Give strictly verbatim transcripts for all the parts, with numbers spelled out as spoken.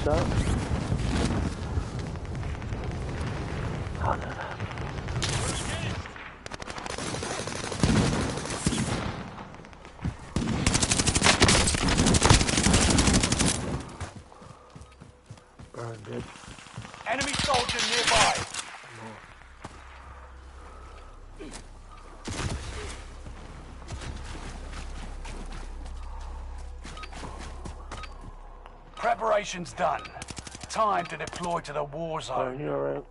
shot. Oh, no. Burned it. Enemy soldier nearby. Preparation's done. Time to deploy to the war zone. Burn, you alright?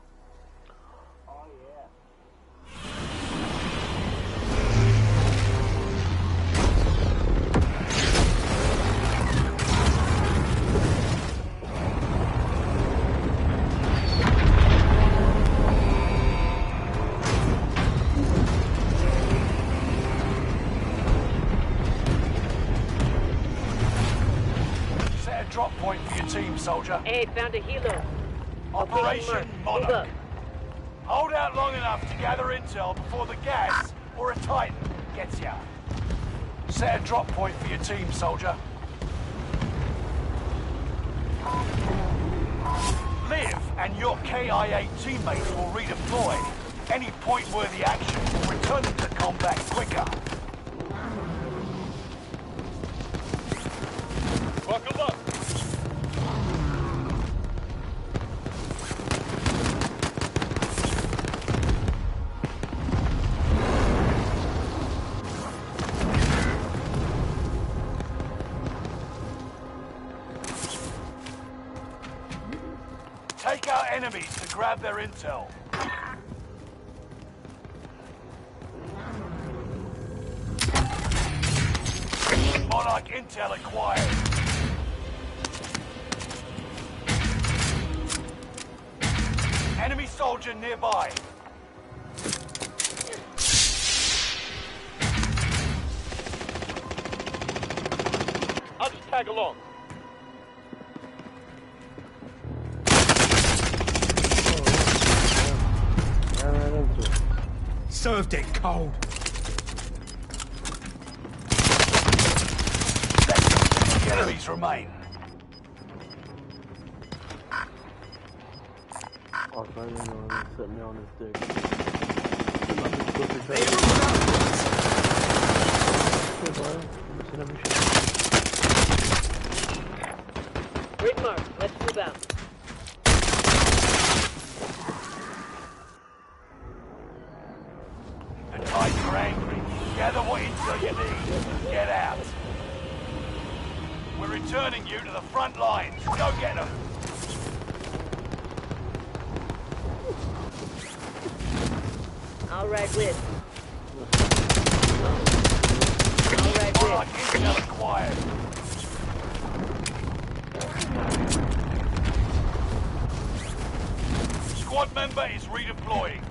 Drop point for your team, soldier. Hey, found a healer. Operation Monarch. Move up. Hold out long enough to gather intel before the gas or a Titan gets ya. Set a drop point for your team, soldier. Liv and your K I A teammates will redeploy. Any point-worthy action will return them to combat quicker. Buckle up. Take out enemies to grab their intel. Monarch intel acquired. Enemy soldier nearby. I'll just tag along. Served it cold. The enemies remain. Oh, so I didn't know he set me on his dick. Great mark. Let's move out. The Tides are angry. Gather what intel you need. Get out. We're returning you to the front lines. Go get them. All right, Liv. All right, Monarch Liv. intel acquired. Squad member is redeploying.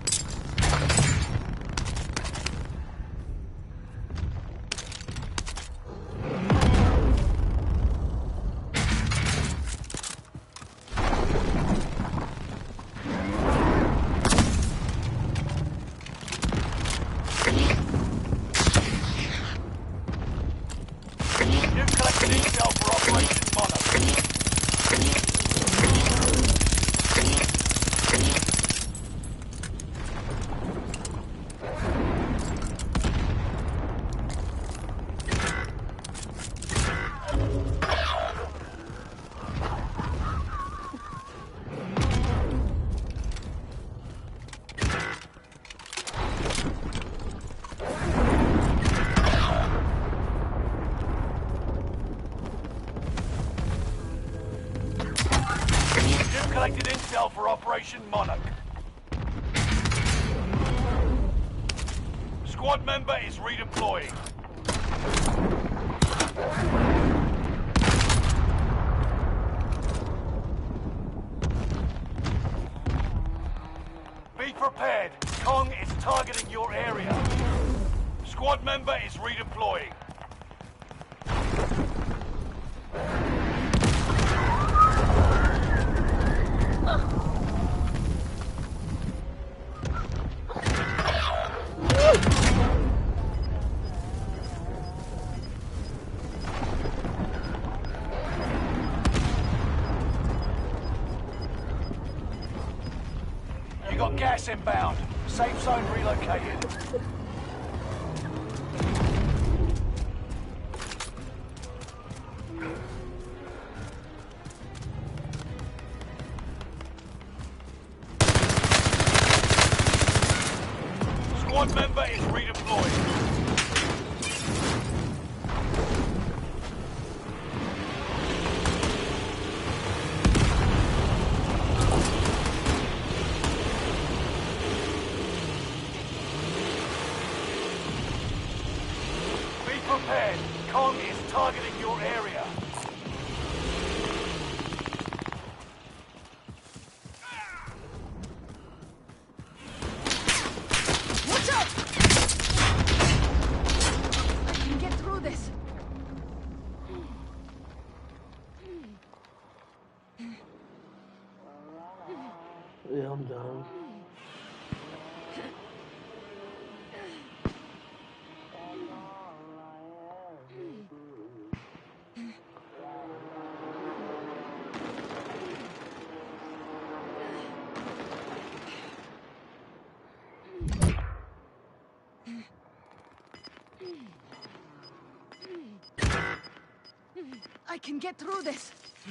You've collected intel for Operation Monarch. You've collected intel for Operation Monarch. Squad member is redeploying. Be prepared. Kong is targeting your area. Squad member is redeploying. gas inbound. Safe zone relocated. Squad member is redeployed. Prepared. Kong is targeting your area. Watch out! I can get through this. Yeah, I'm done. I can get through this.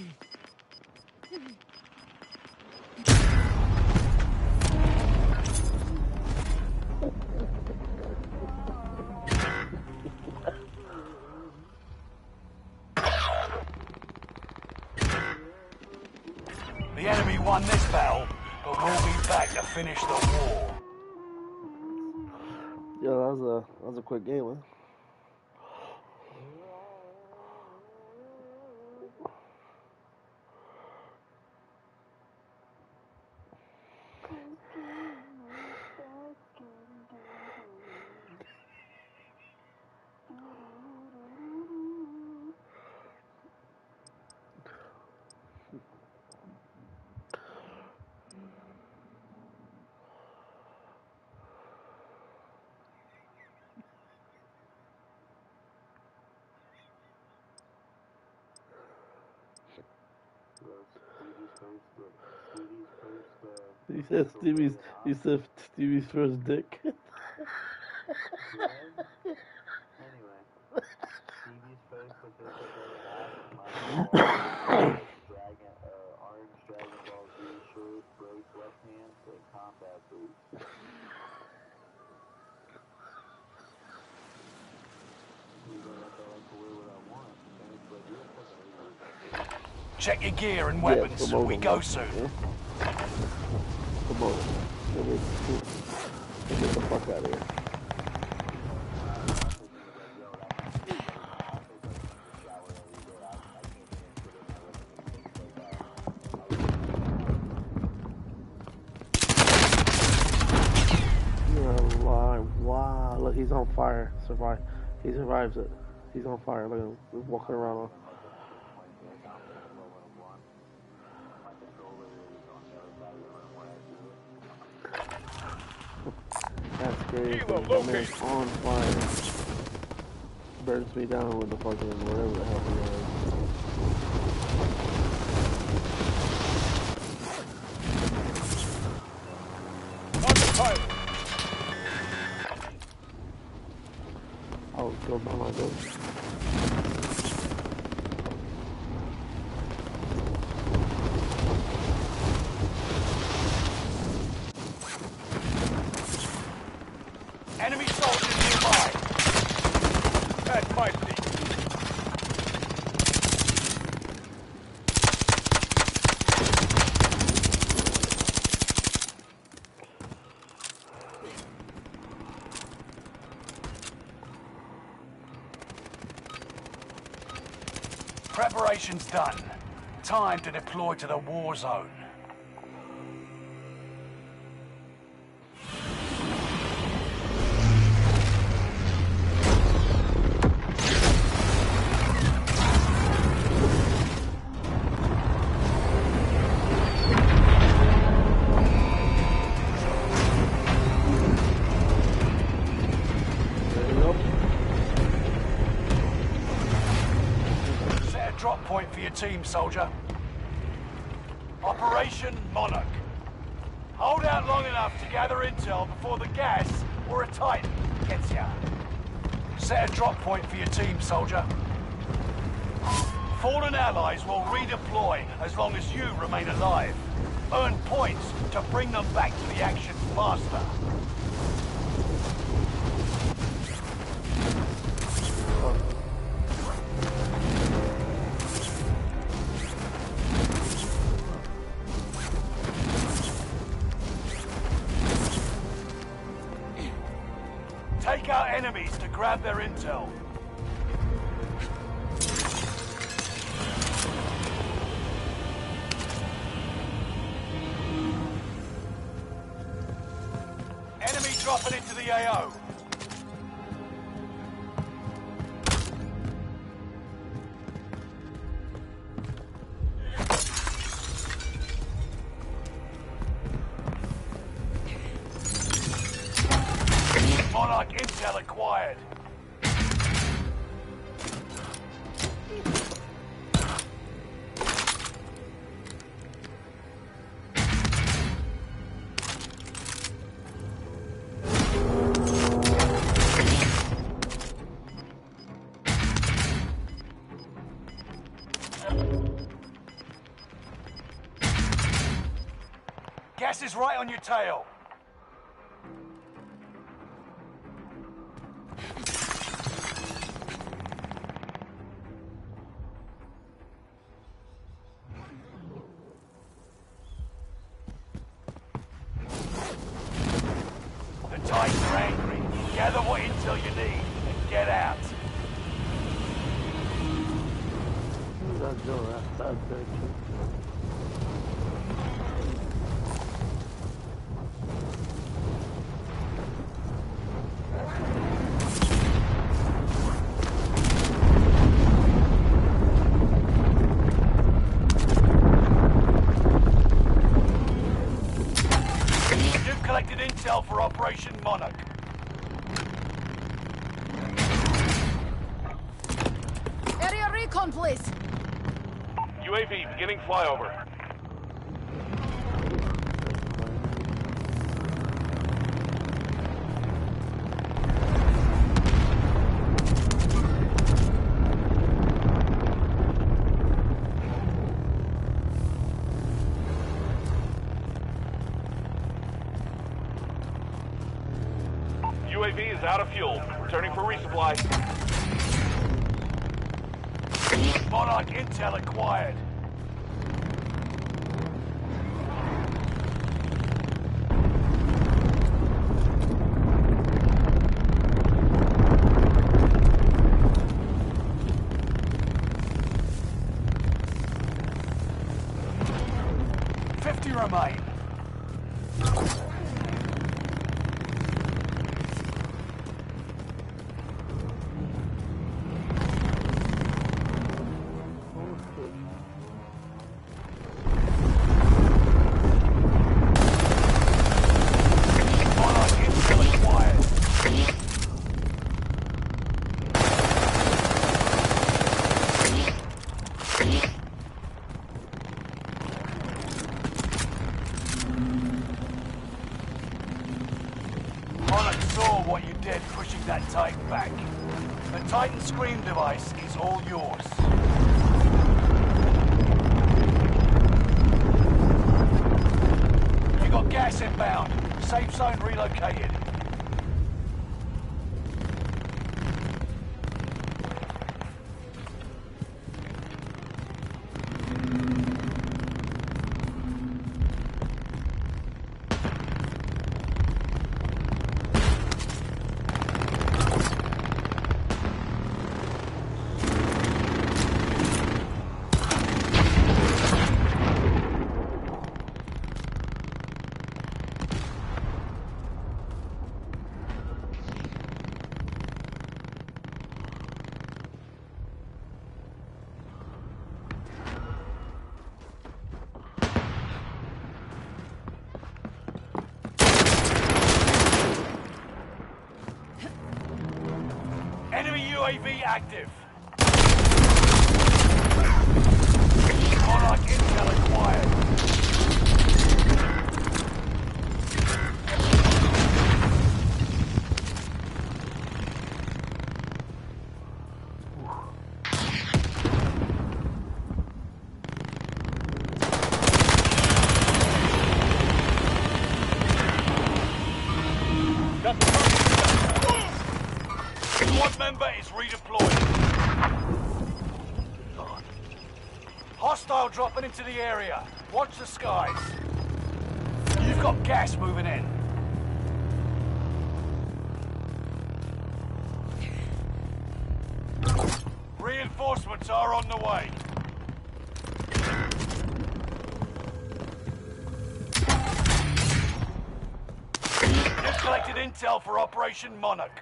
The enemy won this battle, but we'll be back to finish the war. Yeah, that was a that was a quick game, huh? He said Stevie's. He said Stevie's first dick. Anyway, Stevie's first official day back. Dragon, uh, orange Dragon Ball Z shirt, brace left hand, and combat boots. Check your gear and weapons. Yeah, we them, go man. soon. Yeah. Come on. Let me, let me get the fuck out of here. You're alive. Wow. Look, he's on fire. Survive. He survives it. He's on fire. Look at him. He's walking around on. That's crazy. My man's on fire. Burns me down with the fucking whatever the hell he was. I was killed by my ghost. Enemy soldiers nearby. That might be. Preparation's done. Time to deploy to the war zone. Set a drop point for your team, soldier. Operation Monarch. Hold out long enough to gather intel before the gas or a Titan gets ya. Set a drop point for your team, soldier. Fallen allies will redeploy as long as you remain alive. Earn points to bring them back to the action faster. Take out enemies to grab their intel. Enemy dropping into the A O. Monarch intel acquired. Gas is right on your tail. The Titans are angry. Gather what intel you need and get out. That's Joe, that's that bitch. You've collected intel for Operation Monarch. Area recon, please. U A V beginning flyover. U A V is out of fuel. Returning for resupply. Monarch intel acquired. Fifty remain. Monarch intel acquired. Monarch saw what you did pushing that Titan back. The Titan Scream device is all yours. You got gas inbound. Safe zone relocated. Enemy U A V active. Monarch intel acquired. combat is redeployed. Hostile dropping into the area. Watch the skies. You've got gas moving in. Reinforcements are on the way. You've collected intel for Operation Monarch.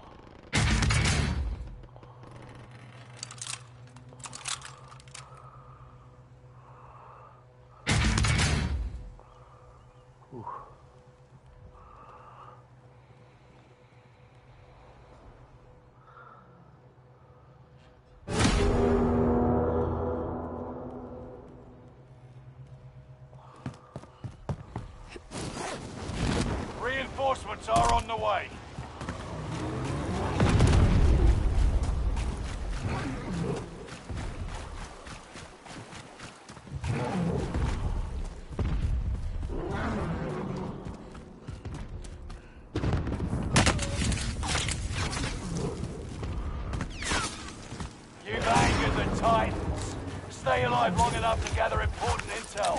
Reinforcements are on the way. You've angered the Titans. Stay alive long enough to gather important intel.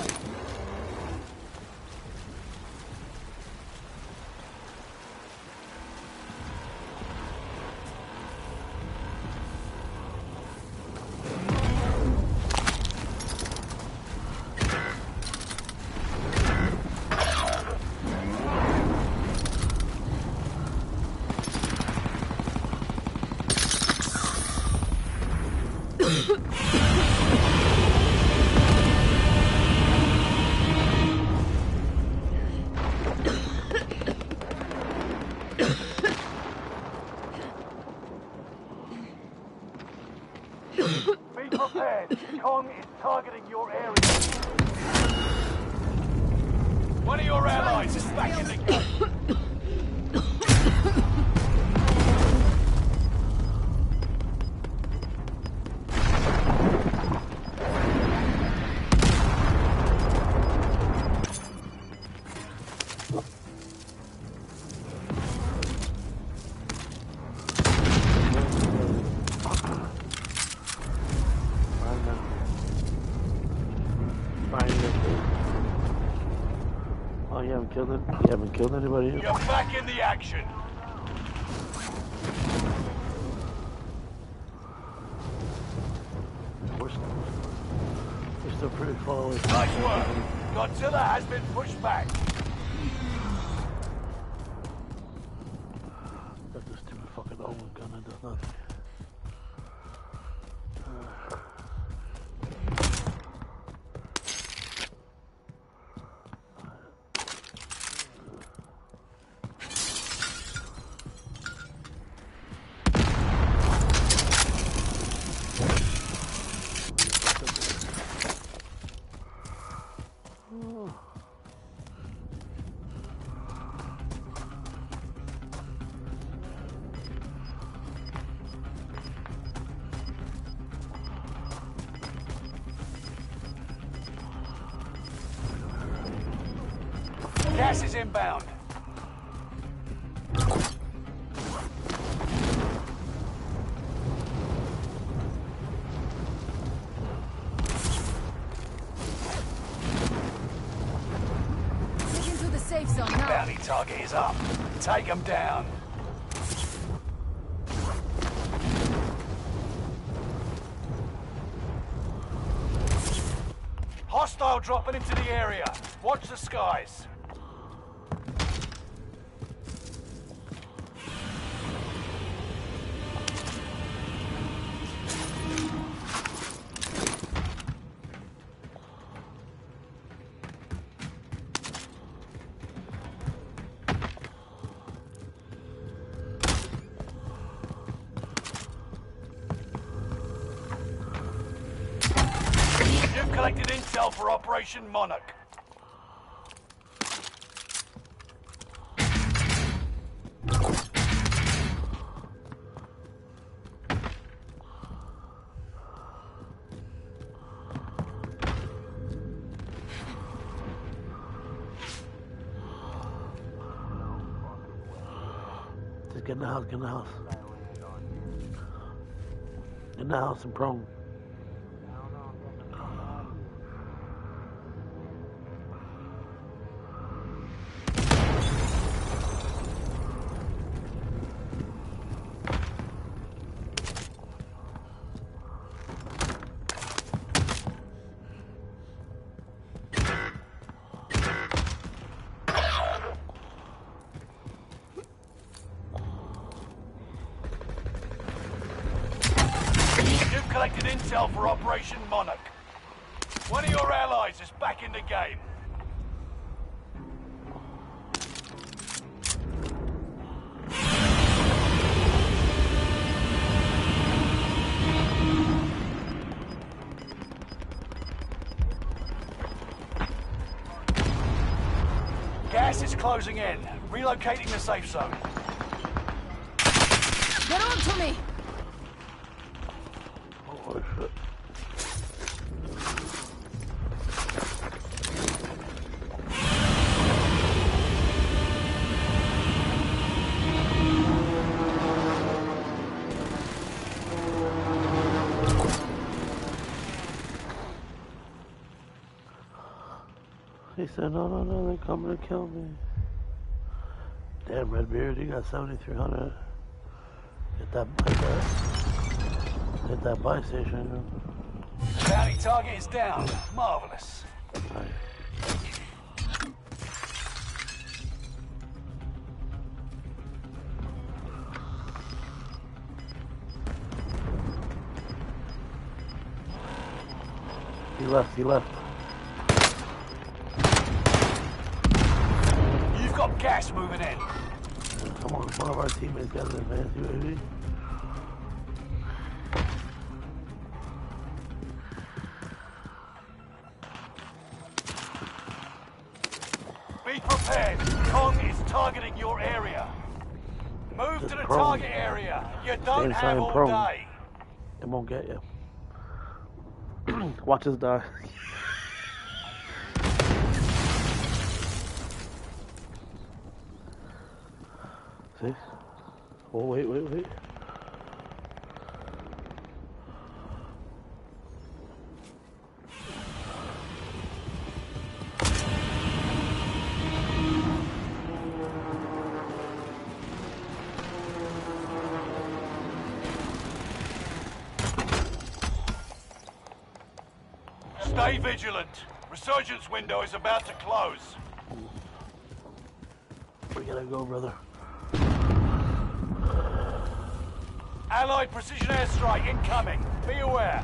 Be prepared. Kong is targeting your area. One of your allies is back in the game. Oh, you haven't killed it? You haven't killed anybody yet? You're back in the action. We're still, we're still pretty far away. Nice work. Godzilla has been pushed back. Got this stupid fucking Owen gun that does nothing. Gas is inbound. Get into the safe zone now. Bounty target is up. Take them down. Hostile dropping into the area. Watch the skies. You've collected intel for Operation Monarch. Just get in the house, get in the house. In the house in Prone. Collected intel for Operation Monarch. One of your allies is back in the game. Gas is closing in. Relocating the safe zone. Get on to me! Oh shit. He said, no, no, no, they're coming to kill me. Damn, Redbeard, you got seventy-three hundred. Hit that, hit that, hit that buy station. Bounty target is down. Marvelous. Right. He left, he left. You've got gas moving in. Come on, one of our teammates got an advanced U A V. Be prepared. Kong is targeting your area. Move Just to the prone. target area. You don't Same have sign, all prone. day. It won't get you. Watch us die. See? Oh, wait, wait, wait. Stay vigilant. Resurgence window is about to close. We gotta go, brother. Allied precision airstrike incoming. Be aware.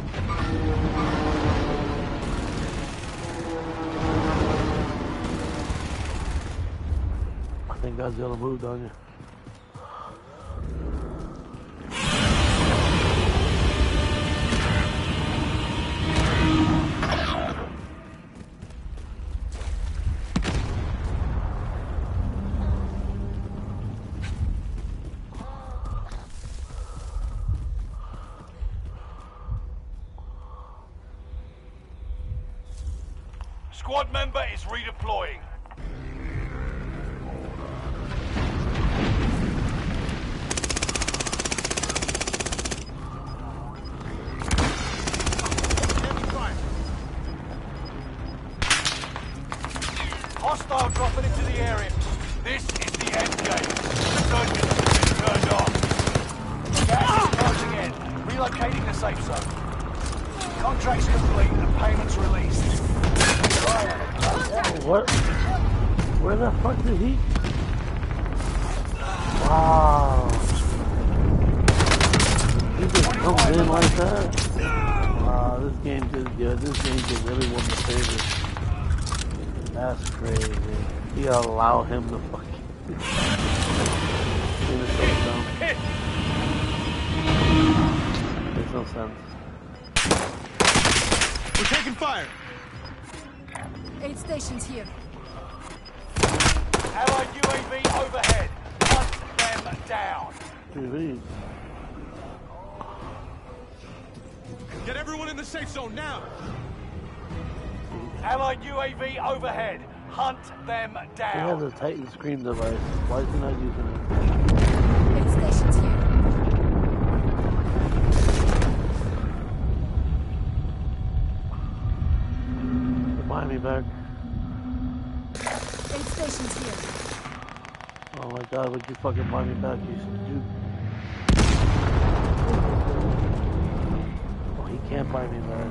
I think Godzilla moved on you. Squad member is redeploying. Hostile dropping into the area. This is the end game. Resurgence has been turned on. Gas is closing in. Relocating the safe zone. Contracts complete and payments released. What? Where the fuck did he? Wow. He just comes in like that? Wow, this game just, yeah, this game just really won the favor. That's crazy. You gotta allow him to fucking finish those down. Makes no sense. We're taking fire. Aid stations here. Allied U A V overhead. Hunt them down. T V. Get everyone in the safe zone now. Allied U A V overhead. Hunt them He down. has a Titan Scream device. Why is he not using it? Aid stations here. me back? Aid stations here. Oh my god, would you fucking buy me back, you dude? Oh, he can't buy me back.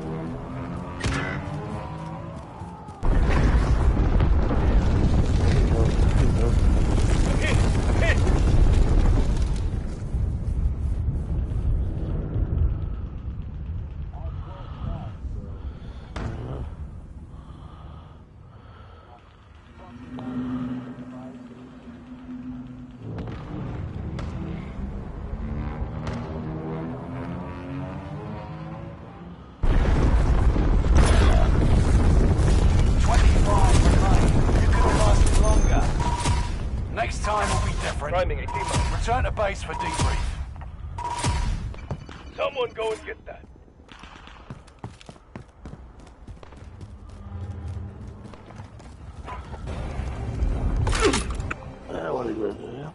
There he goes, there he goes. I'm hit! I'm hit! Priming a team. Return to base for debrief. Someone go and get that. Yeah, what are you gonna do? Yeah?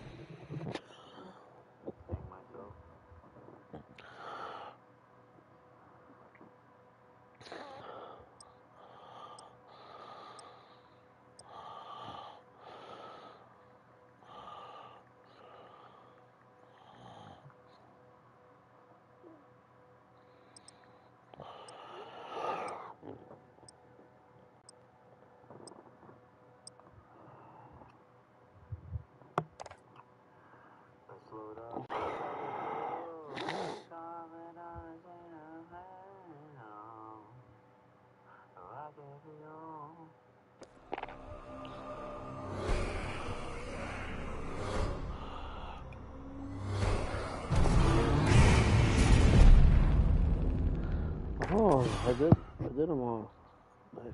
Oh, I did, I did them all. Nice.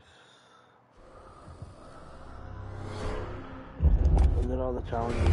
I did all the challenges.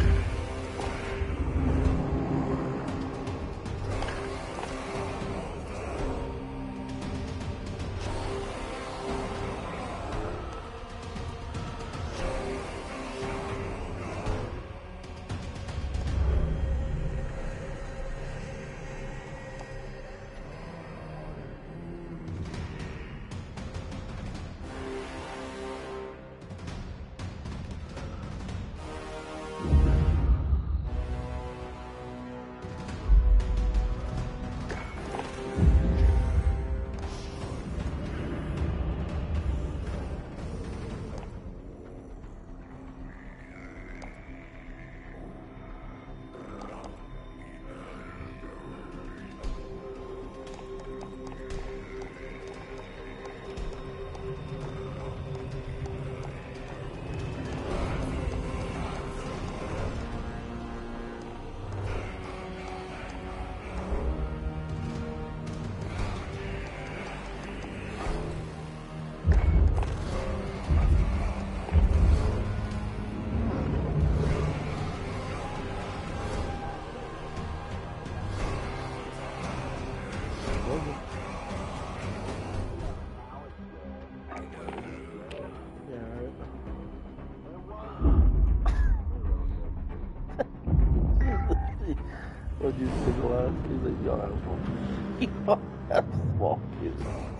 What'd you single out? He's like, y'all have small Y'all have small kids.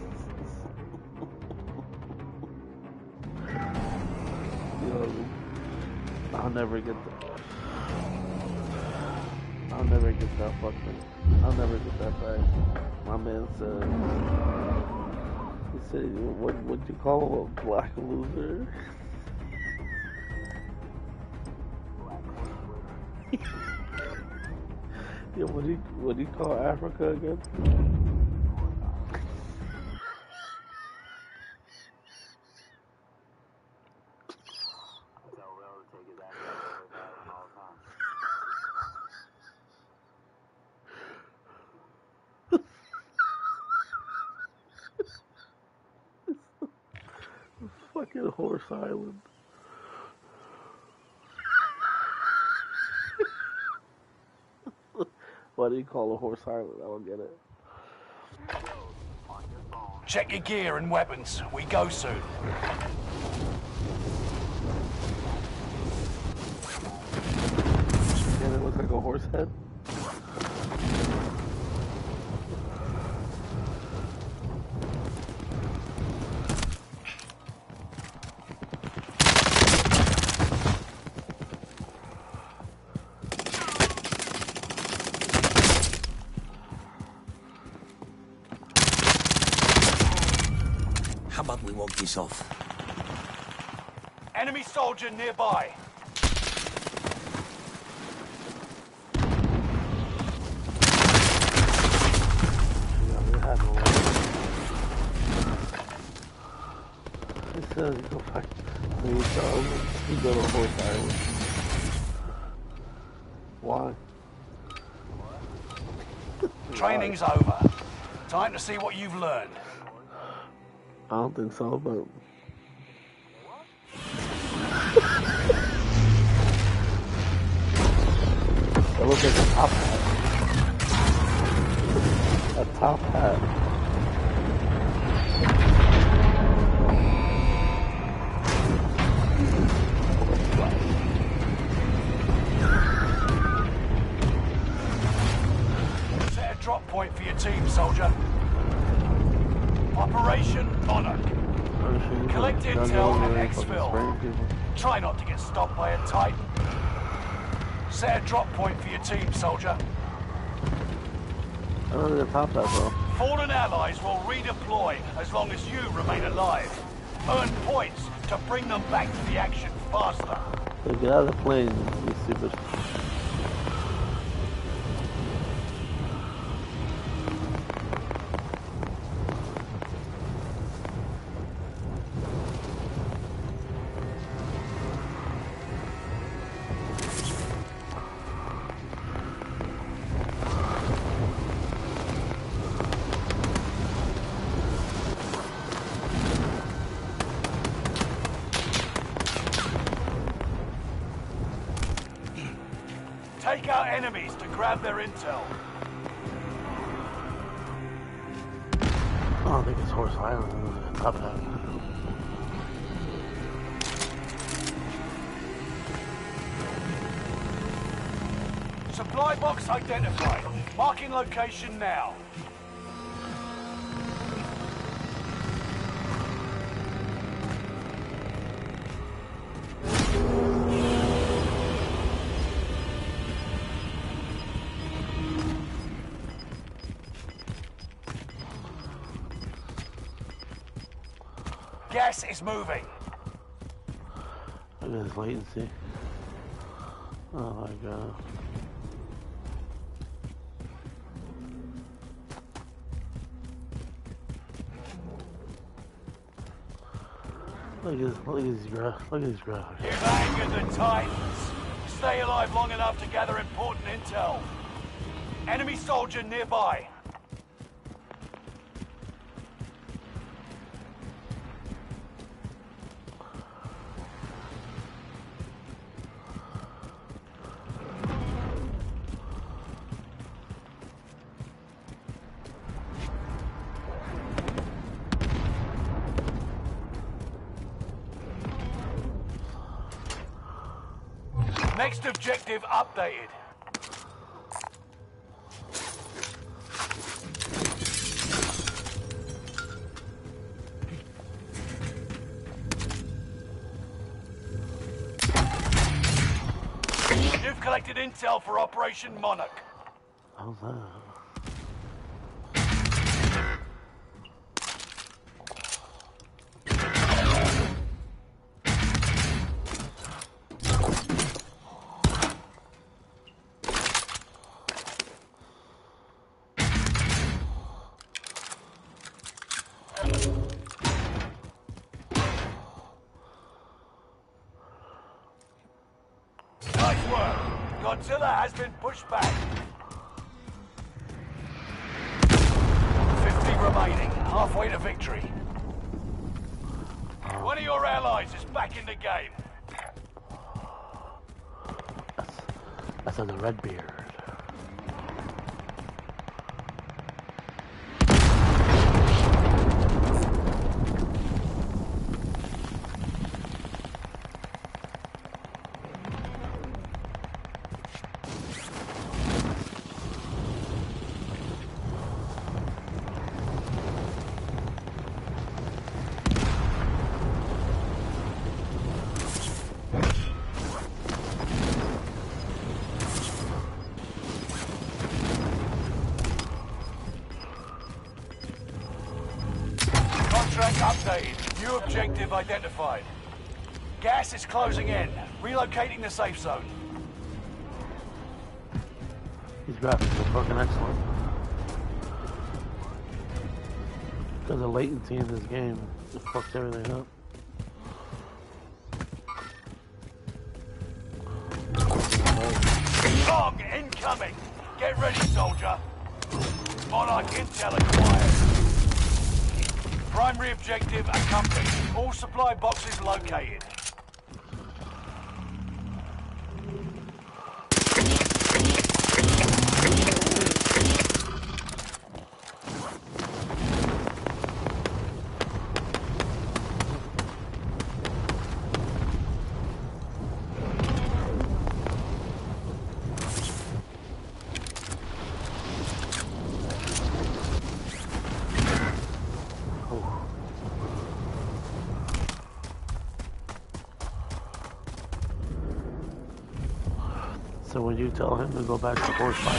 Yo, I'll never get that. I'll never get that fucking. I'll never get that back. My man said. He said, what would you call him, a black loser? Yeah, what do you what do you call Africa again? Fucking Horse Island. What do you call a horse island? I don't get it. Check your gear and weapons. We go soon. And it looks like a horse head. about we walk this off? Enemy soldier nearby. It says go back. Please don't. You go to Horse Island. Why? Training's over. Time to see what you've learned. I don't think so, but it looks like a top hat. A top hat. Set a drop point for your team, soldier. Operation Monarch. Collect intel and exfil. Try not to get stopped by a Titan. Set a drop point for your team, soldier. I don't know the top hat, bro. Fallen allies will redeploy as long as you remain alive. Earn points to bring them back to the action faster. So get out of the plane, you stupid. Take out enemies to grab their intel. Oh, I think it's Horse Island. Top hat. Supply box identified. Marking location now. Gas is moving. Look at this latency. Oh my god. Look at this, look at these gra look at these graphics. You've angered the Titans. Stay alive long enough to gather important intel. Enemy soldier nearby. Next objective updated. You've collected intel for Operation Monarch. How's that? Nice work. Godzilla has been pushed back. fifty remaining. Halfway to victory. One of your allies is back in the game. That's, that's on the Redbeard. Contract updated. New objective identified. Gas is closing in. Relocating the safe zone. These graphics are fucking excellent. Because of latency in this game, it fucks everything up. Kong incoming! Get ready, soldier. Monarch intel acquired. Primary objective accomplished. All supply boxes located. So when you tell him to go back to horse fire,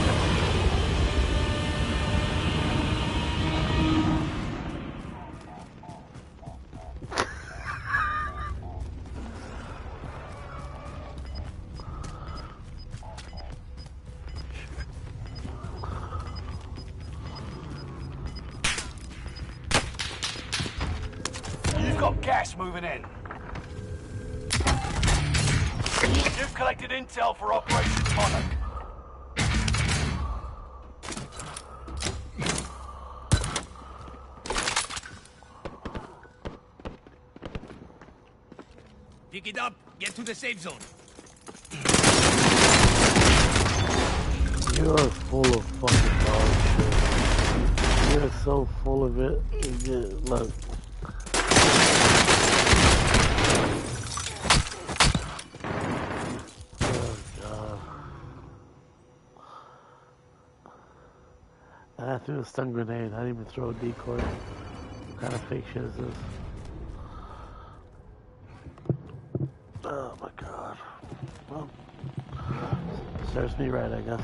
You've got gas moving in. You've collected intel for Operation Monarch. Pick it up. Get to the safe zone. you're full of fucking dog shit. You're so full of it. You get, look. I threw a stun grenade. I didn't even throw a decoy. What kind of fake shit is this? Oh my god. Well, serves me right, I guess.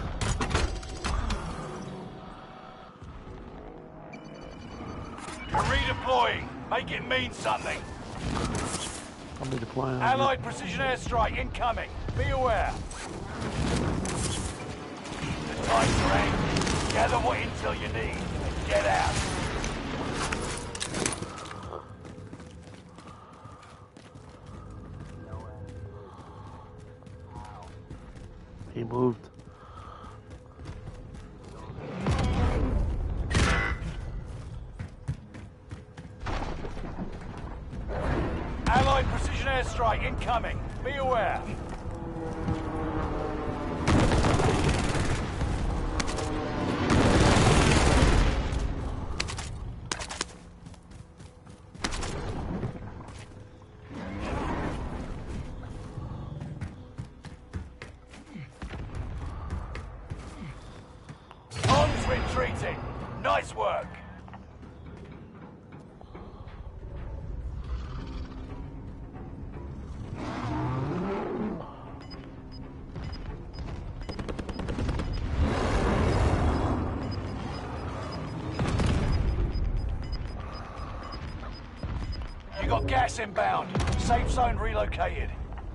You're redeploying. Make it mean something. I'll be deploying. Allied precision airstrike incoming. Be aware. The time's range. Gather what intel you need and get out. He moved. Allied precision airstrike incoming. Be aware. Tom's retreating. Nice work. You got gas inbound. Safe zone relocated.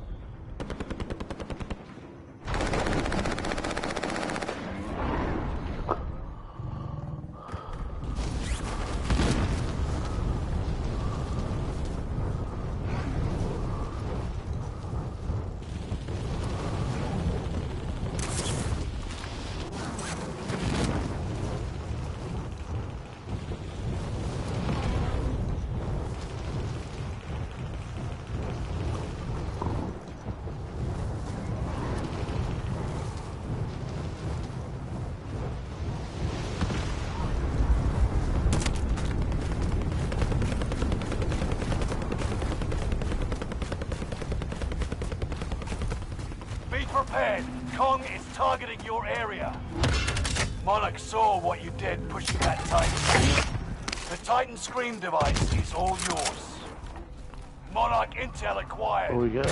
Prepared. Kong is targeting your area. Monarch saw what you did pushing that Titan. The Titan Scream device is all yours. Monarch intel acquired. What we got?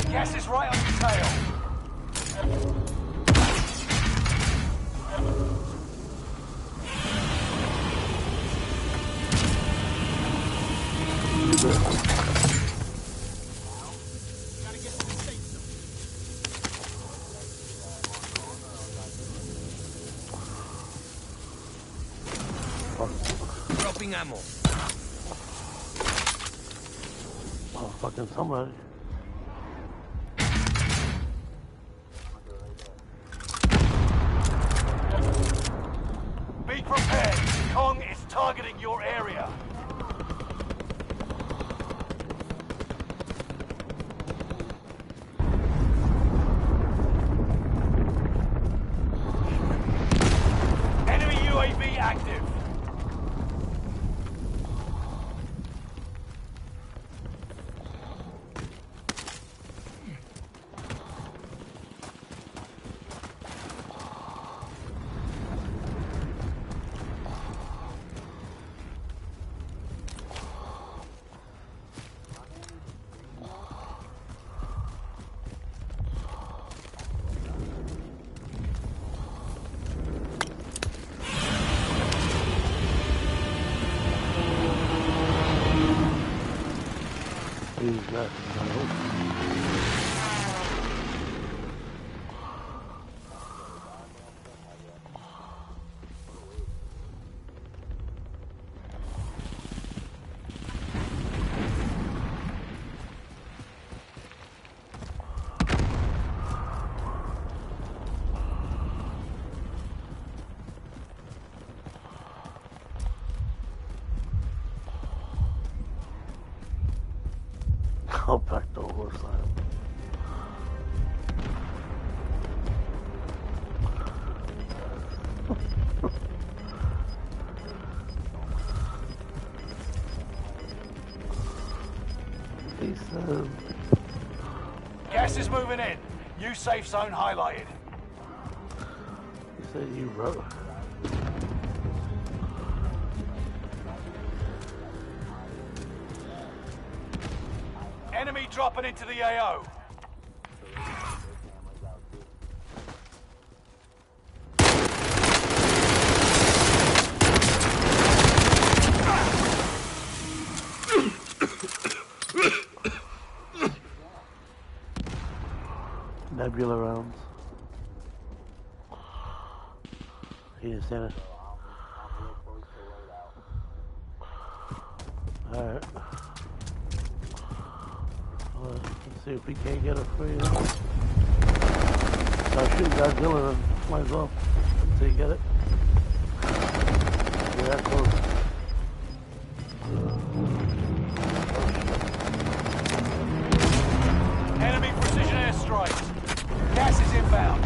Gas is right on your tail. Dropping ammo. Oh, fucking somebody. Be prepared. Kong is targeting your area. Enemy U A V active. He's not. I'll back the horse line. He said, Gas is moving in. New safe zone highlighted. he said you wrote. Enemy dropping into the A O. Nebula rounds. He is in it. Alright. Well, let's see if we can't get it for you. Start shooting Godzilla and might as well until you get it. You're that close. Enemy precision airstrikes. Gas is inbound.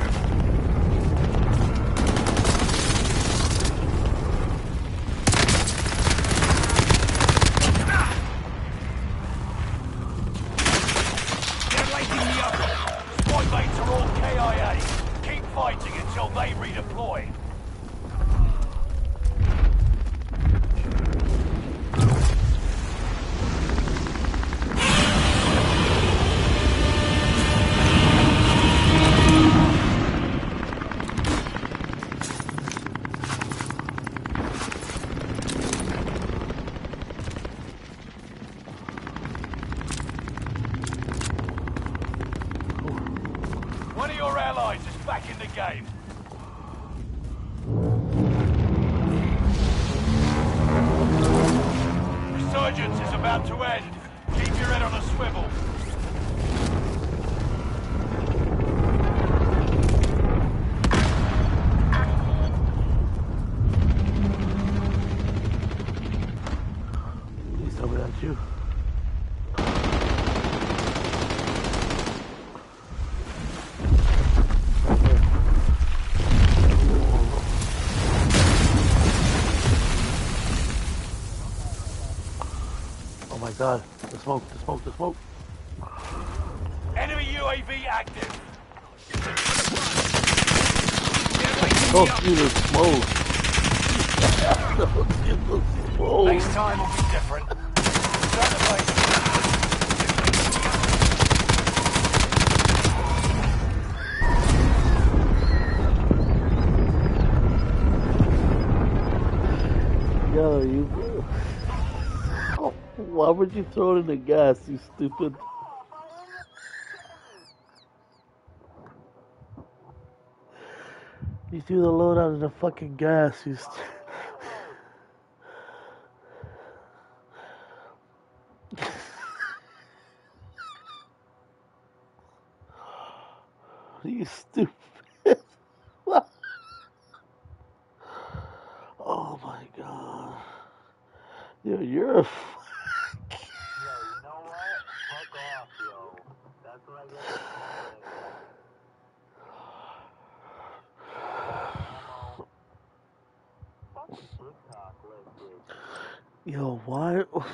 They're lighting me up. Squad mates are all K I A. Keep fighting until they redeploy. One of your allies is back in the game. Resurgence is about to end. Keep your head on a swivel. Please tell me that's you. Oh my god, the smoke, the smoke, the smoke. Enemy U A V active. They're lighting me Don't up. see the smoke. Don't see the smoke. Next time will be different. Turn the base. Yo, you. Why would you throw it in the gas, you stupid? You threw the loadout in the fucking gas, you st- You stupid. Oh my god. Yo, you're a. F- Yo, you know what? Fuck off, yo. That's what I get for calling. Fucking TikTok, let's see. Yo, why? Fuck off,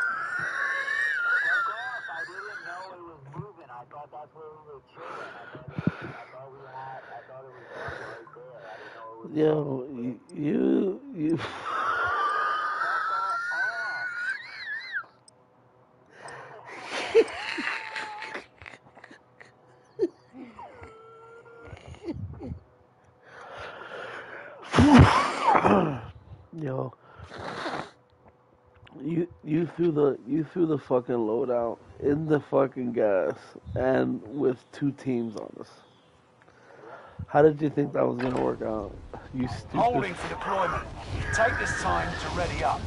I didn't know it was moving. I thought that's where we were chilling. I thought, it, I thought we had, I thought it was done right there. I didn't know it was Yo, done. you, you. Yo, you you threw the you threw the fucking loadout in the fucking gas and with two teams on us. How did you think that was gonna work out? You stupid. Holding for deployment. Take this time to ready up.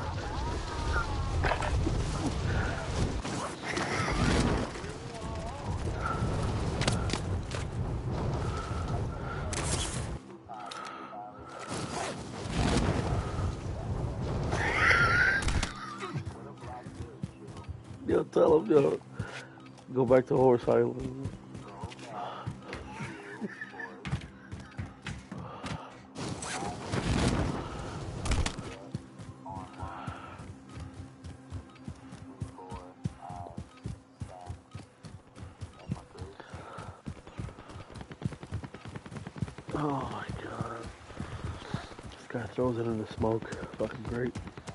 Yo, tell him, yo, go back to Horse Island. Oh my god. This guy throws it in the smoke. Fucking great.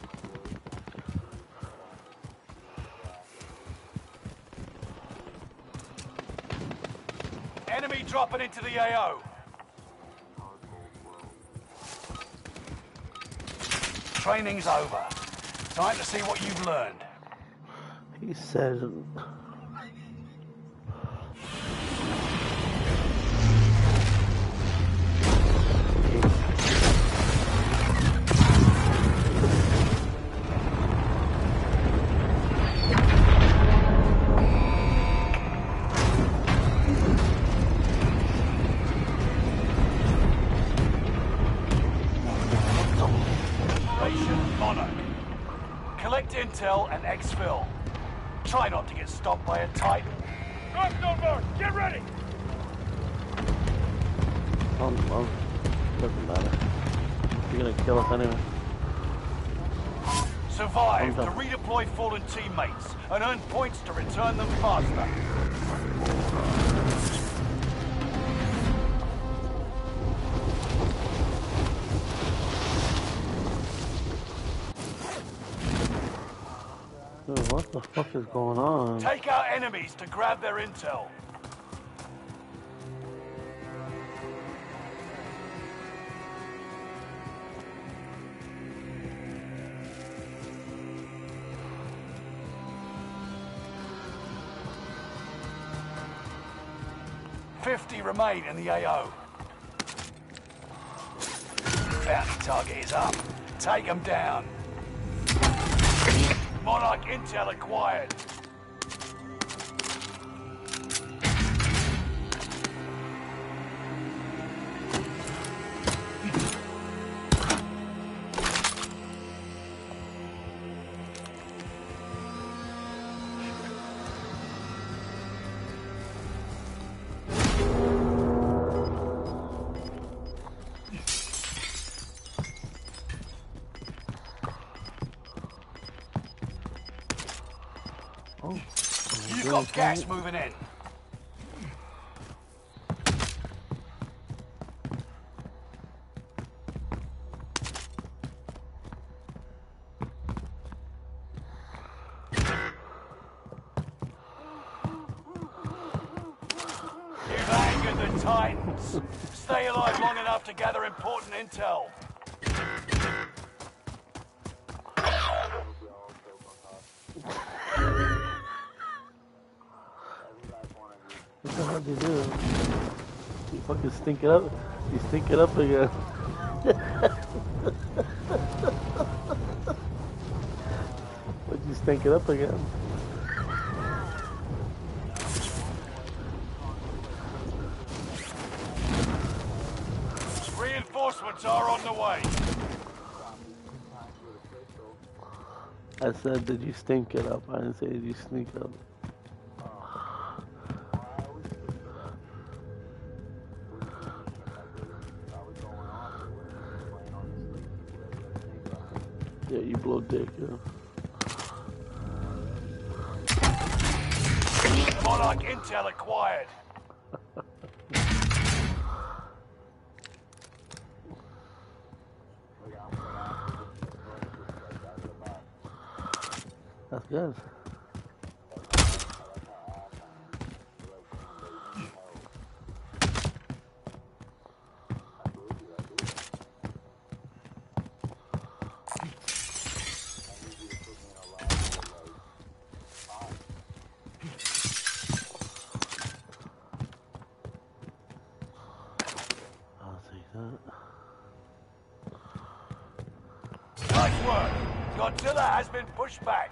Enemy dropping into the A O. Training's over. Time to see what you've learned. He said. Monarch. Collect intel and exfil. Try not to get stopped by a Titan. Guns over! Get ready! Oh, well, doesn't matter. You're gonna kill us anyway. Survive to redeploy fallen teammates and earn points to return them faster. Dude, what the fuck is going on? Take out enemies to grab their intel. Fifty remain in the A O. Bounty target is up. Take them down. Monarch intel acquired. You've got gas moving in. You've angered the Titans. Stay alive long enough to gather important intel. What the hell did you do? You fucking stink it up. You stink it up again. Why'd you stink it up again? Reinforcements are on the way. I said, did you stink it up? I didn't say, did you sneak up? Yeah, you blow dick, yeah. Monarch intel acquired. That's good. I'll take that. Nice work. Godzilla has been pushed back.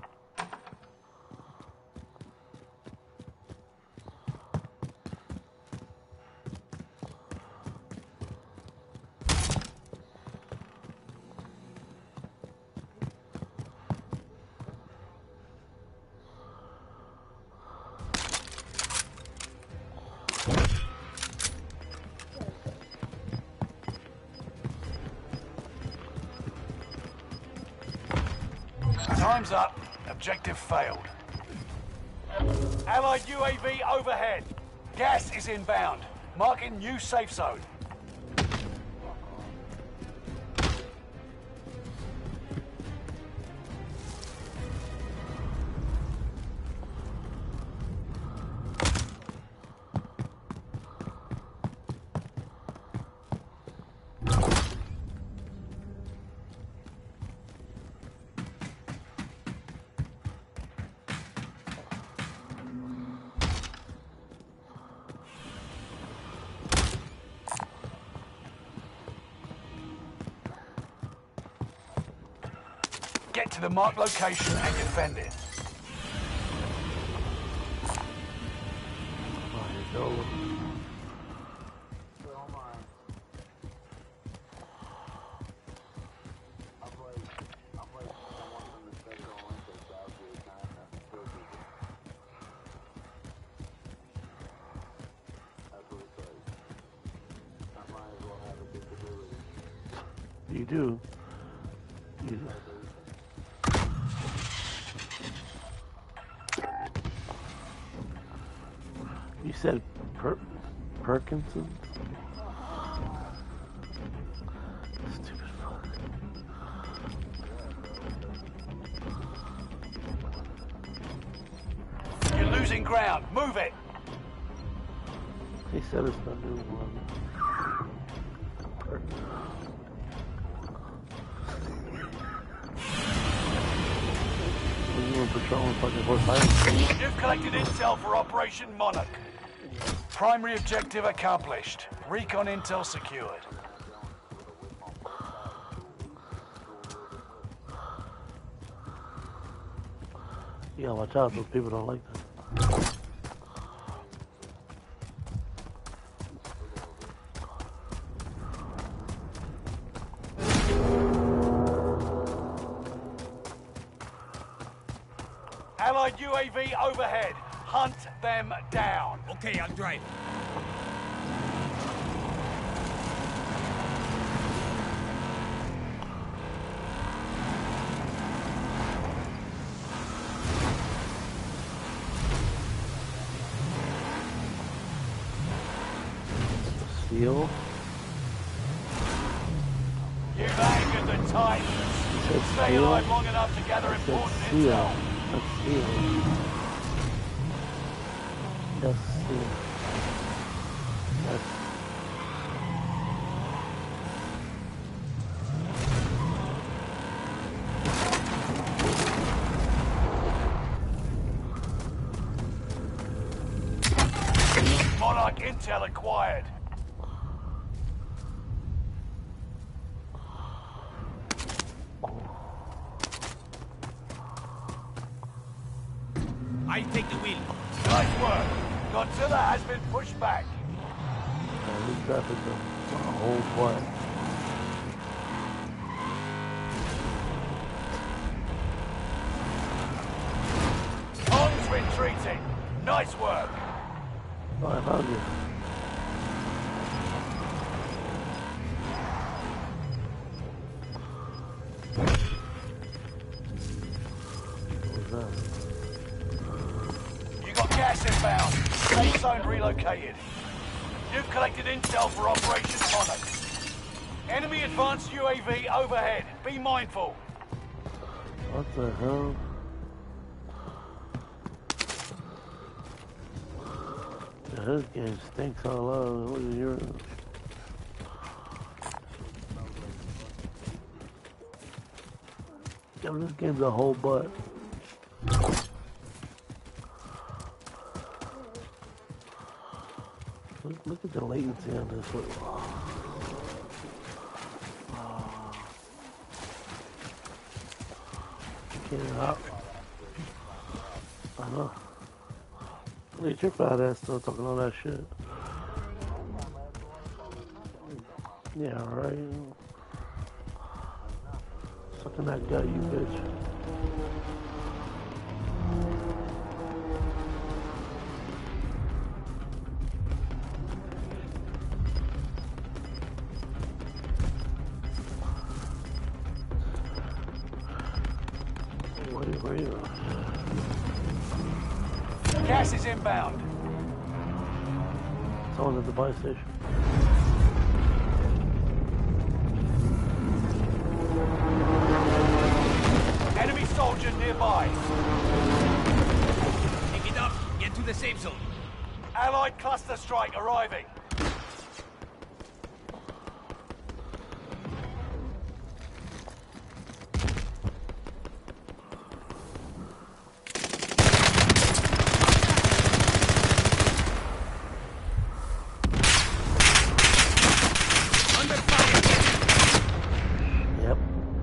Time's up. Objective failed. Allied U A V overhead. Gas is inbound. Marking new safe zone. Get to the marked location and defend it. Oh, you go. You do. You do. You said per Perkinson's? Stupid fuck. You're losing ground. Move it. He said it's not doing one. You were patrolling fucking horse island. You've collected intel for Operation Monarch. Primary objective accomplished. Recon intel secured. You gotta watch out, those people don't like that. Allied U A V overhead. Hunt them down. Okay, I'll drive. Steel? You've angered the Titans. said Stay steel? alive long enough to gather I said important steel. intel. That's steel. That's steel. That's intel acquired. I take the wheel. Nice work. Godzilla has been pushed back. Man, this stuff is a, a whole butt. Kong's retreating. Nice work. Oh, I found you. What was that? You got gas inbound. Safe zone relocated. You've collected intel for Operation Monarch. Enemy advanced U A V overhead. Be mindful. What the hell? Yeah, this game stinks all over. Look at yours. Yeah, this game's a whole butt. Look, look at the latency on this one. Can't hop. I know. Look at your fat ass still talking all that shit. Yeah, right. Sucking that gut, you bitch. Where, where you? Gas is inbound. Someone's at the buy station. Enemy soldier nearby. Pick it up. Get to the safe zone. Allied cluster strike arriving. Under fire. Yep.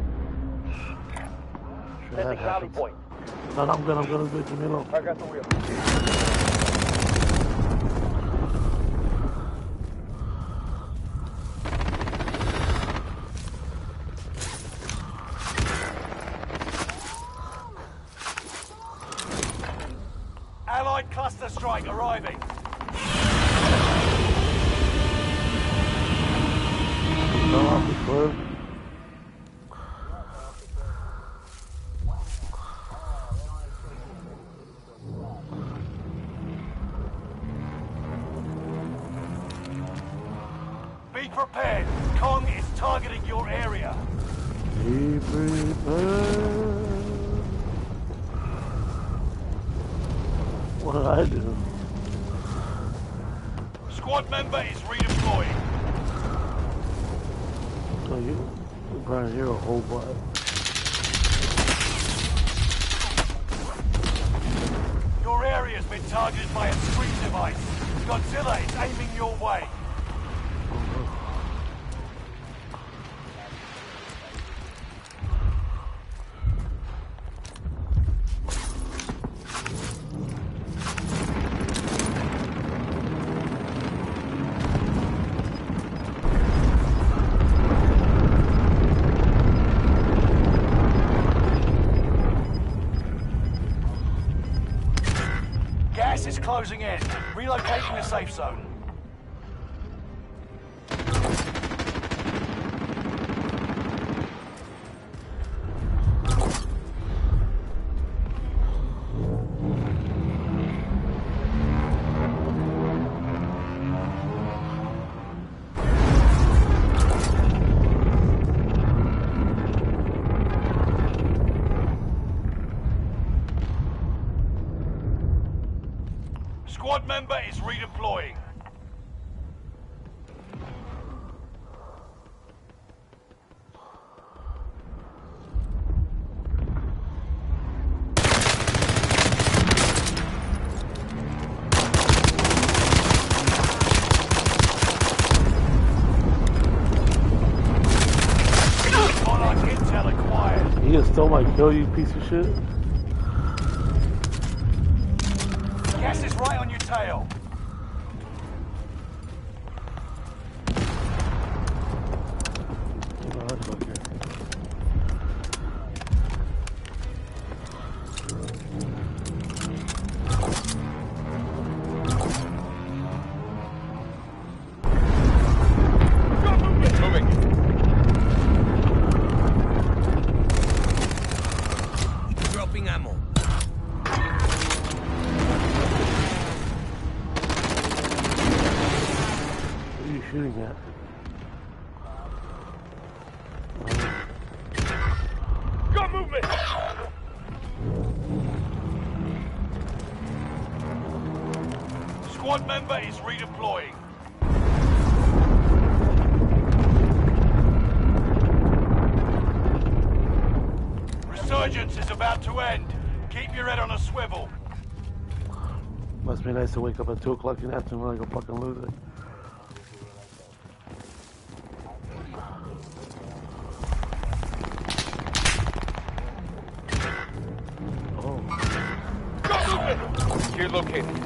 Sure that happens. No, no, I'm good, I'm good, I'm good. Leave me alone. I got the wheel. Allied cluster strike arriving. No, I'll be clear. Be prepared. Kong is targeting your area. Be prepared. What did I do? Squad member is redeploying. So you, you probably hear a whole bunch. Your area's been targeted by a screen device. Godzilla is aiming your way. Gas is closing in. Relocating the safe zone. Squad member is redeploying. I kill you, piece of shit? Gas is right on your tail. Oh, that's okay. Moving. Dropping ammo. What are you shooting at? Got movement. Squad member is redeploying. Resurgence is about to end. Keep your head on a swivel. Must be nice to wake up at two o'clock in the afternoon like a fucking loser. Oh. Got movement. Here located.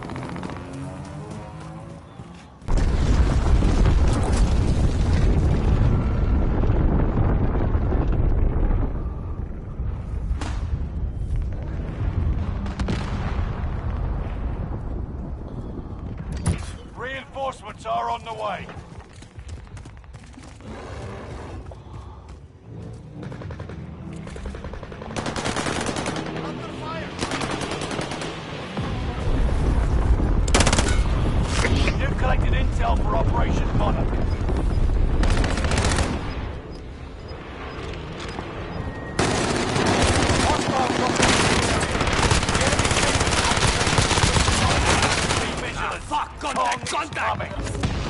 Reinforcements are on the way. You've collected intel for Operation Monarch. Hostile dropping into the area. Be vigilant. Fuck! Contact! Kong is Contact! coming.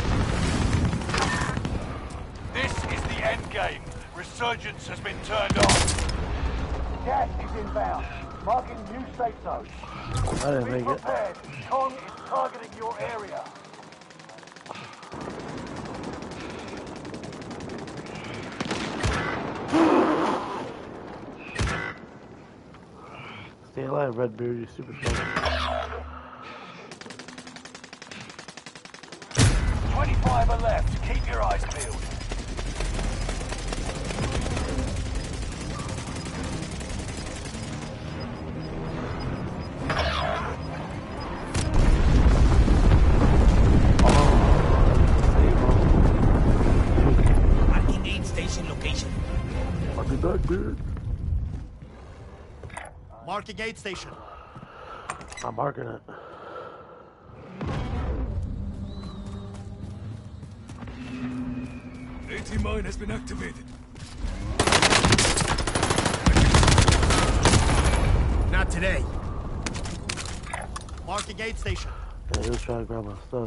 This is the end game. Resurgence has been turned on. Gas is inbound. Marking new safe zone. I didn't Be make it. prepared. Kong is targeting your area. Stay alive, Redbeard, you super strong. twenty-five are left. Keep your eyes peeled. Marking aid station location. I'll be back, dude. Marking aid station. I'm marking it. AT mine has been activated. Not today. Marking aid station. Yeah, he was trying to grab my stuff.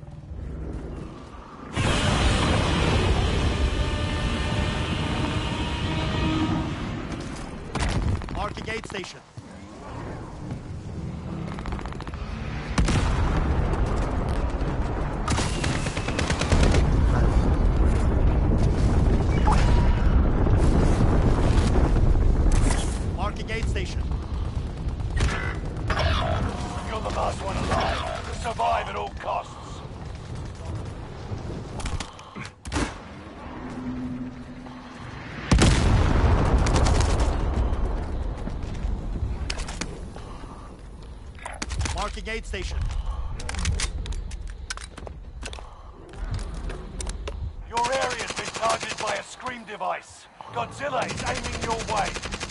Marking aid station. Marking aid station. You're the last one alive. Survive at all costs. Marking aid station. Your area's been targeted by a scream device. Godzilla is aiming your way.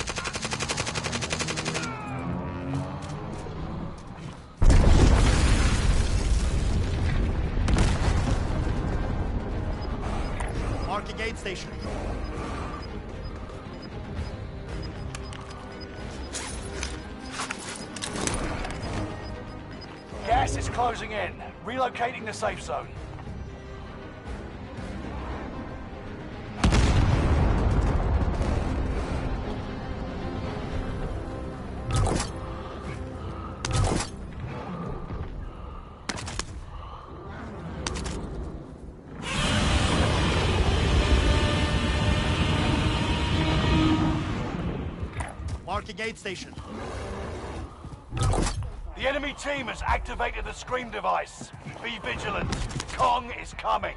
Marking aid station. Gas is closing in. Relocating the safe zone. the aid station. The enemy team has activated the scream device. Be vigilant. Kong is coming.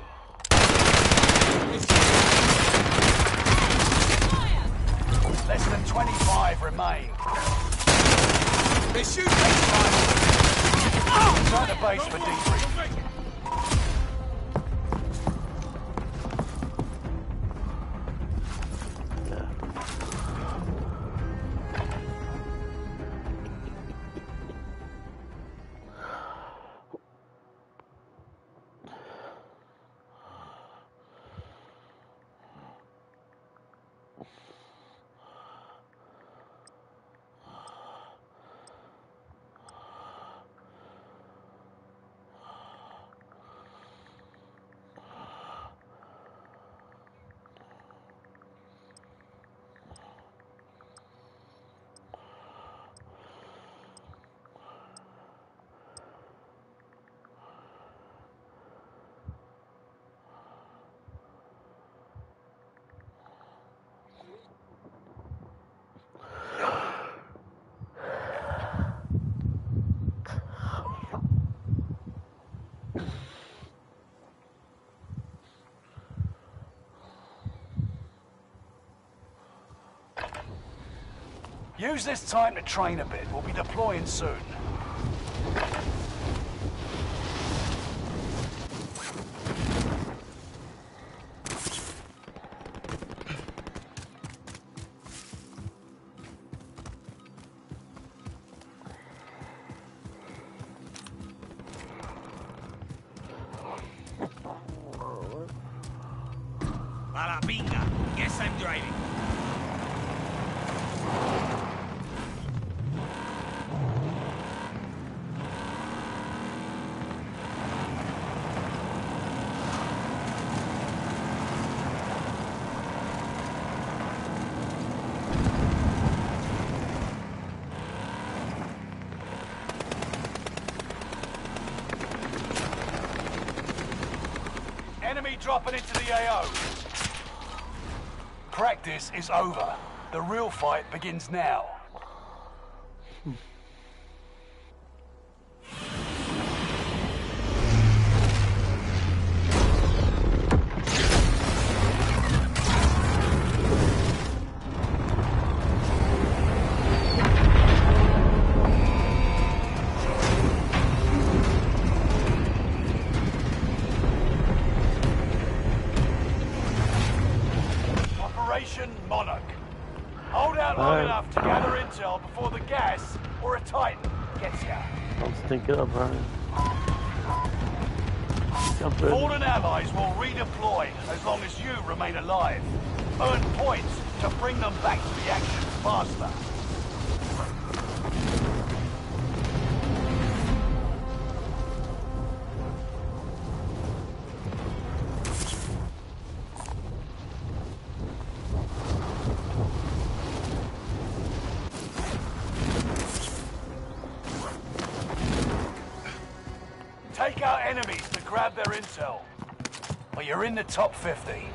Less than twenty-five remain. They shoot! Turn the base for debrief. Use this time to train a bit. We'll be deploying soon. Bala binga. Guess I'm driving. Enemy dropping into the A O. Practice is over. The real fight begins now. Operation Monarch. Hold out long Alright. enough to gather intel before the gas or a Titan gets ya. Don't stink it up, Brian. Jump in. Fallen allies will redeploy as long as you remain alive. Earn points to bring them back to the action faster. Take out enemies to grab their intel. But you're in the top fifty.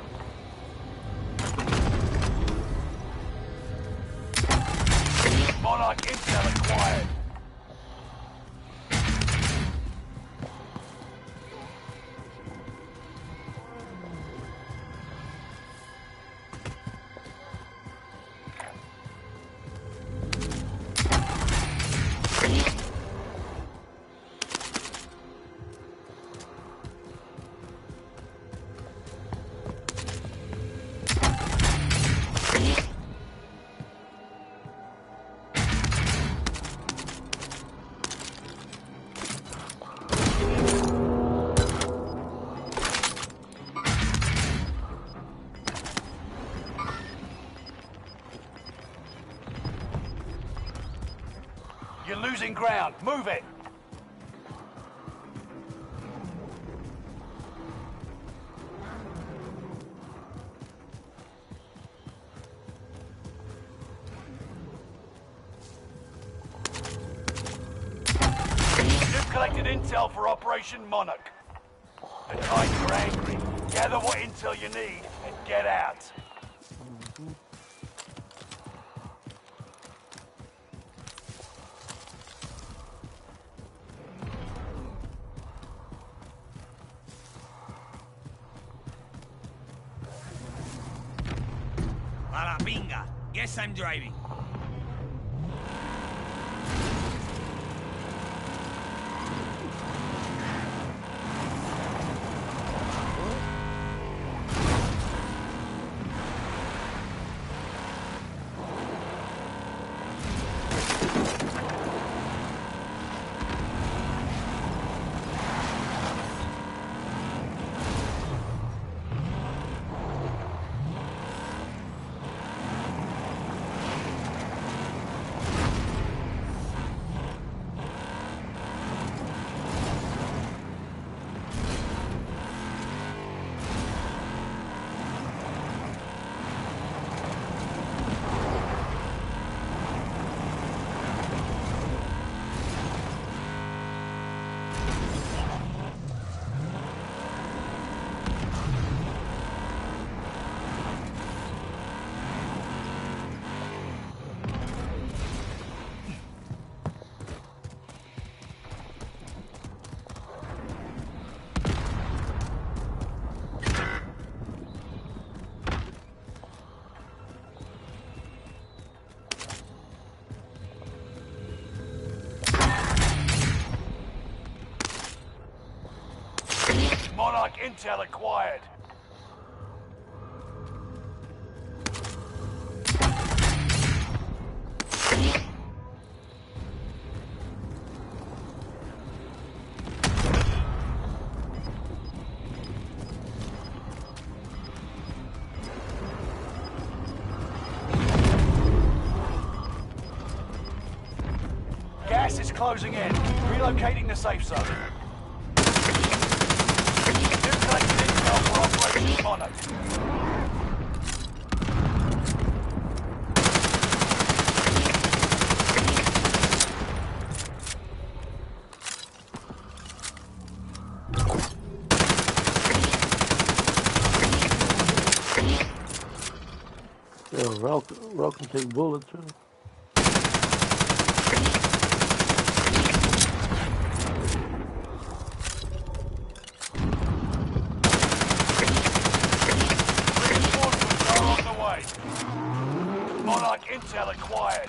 Monarch intel acquired. You're losing ground. Move it. You've collected intel for Operation Monarch. The Titans are angry. Gather what intel you need and get out. la pinga. Guess I'm driving. Monarch intel acquired. Gas is closing in. Relocating the safe zone. Operation Monarch. Yeah, Ralph, Ralph can take bullets too. Monarch intel acquired.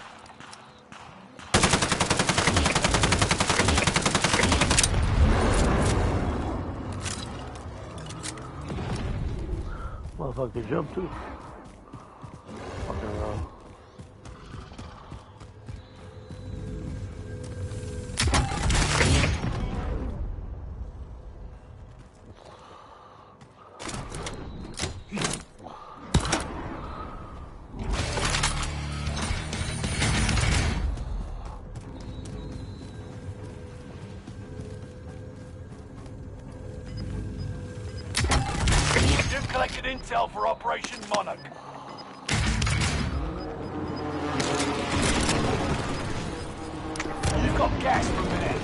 Motherfucker jump too. Fucking wrong. Collected intel for Operation Monarch. You've got gas moving in.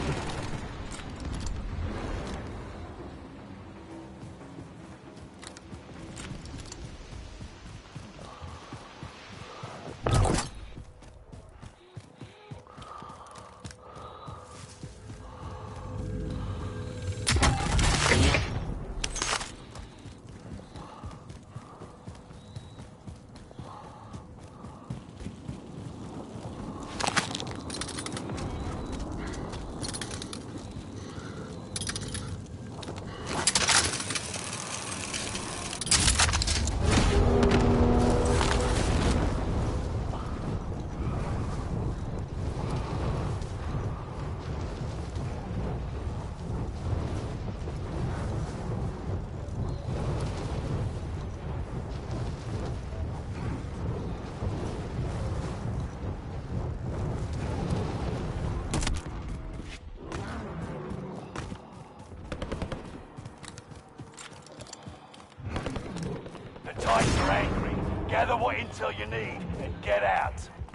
Titans are angry. Gather what intel you need and get out.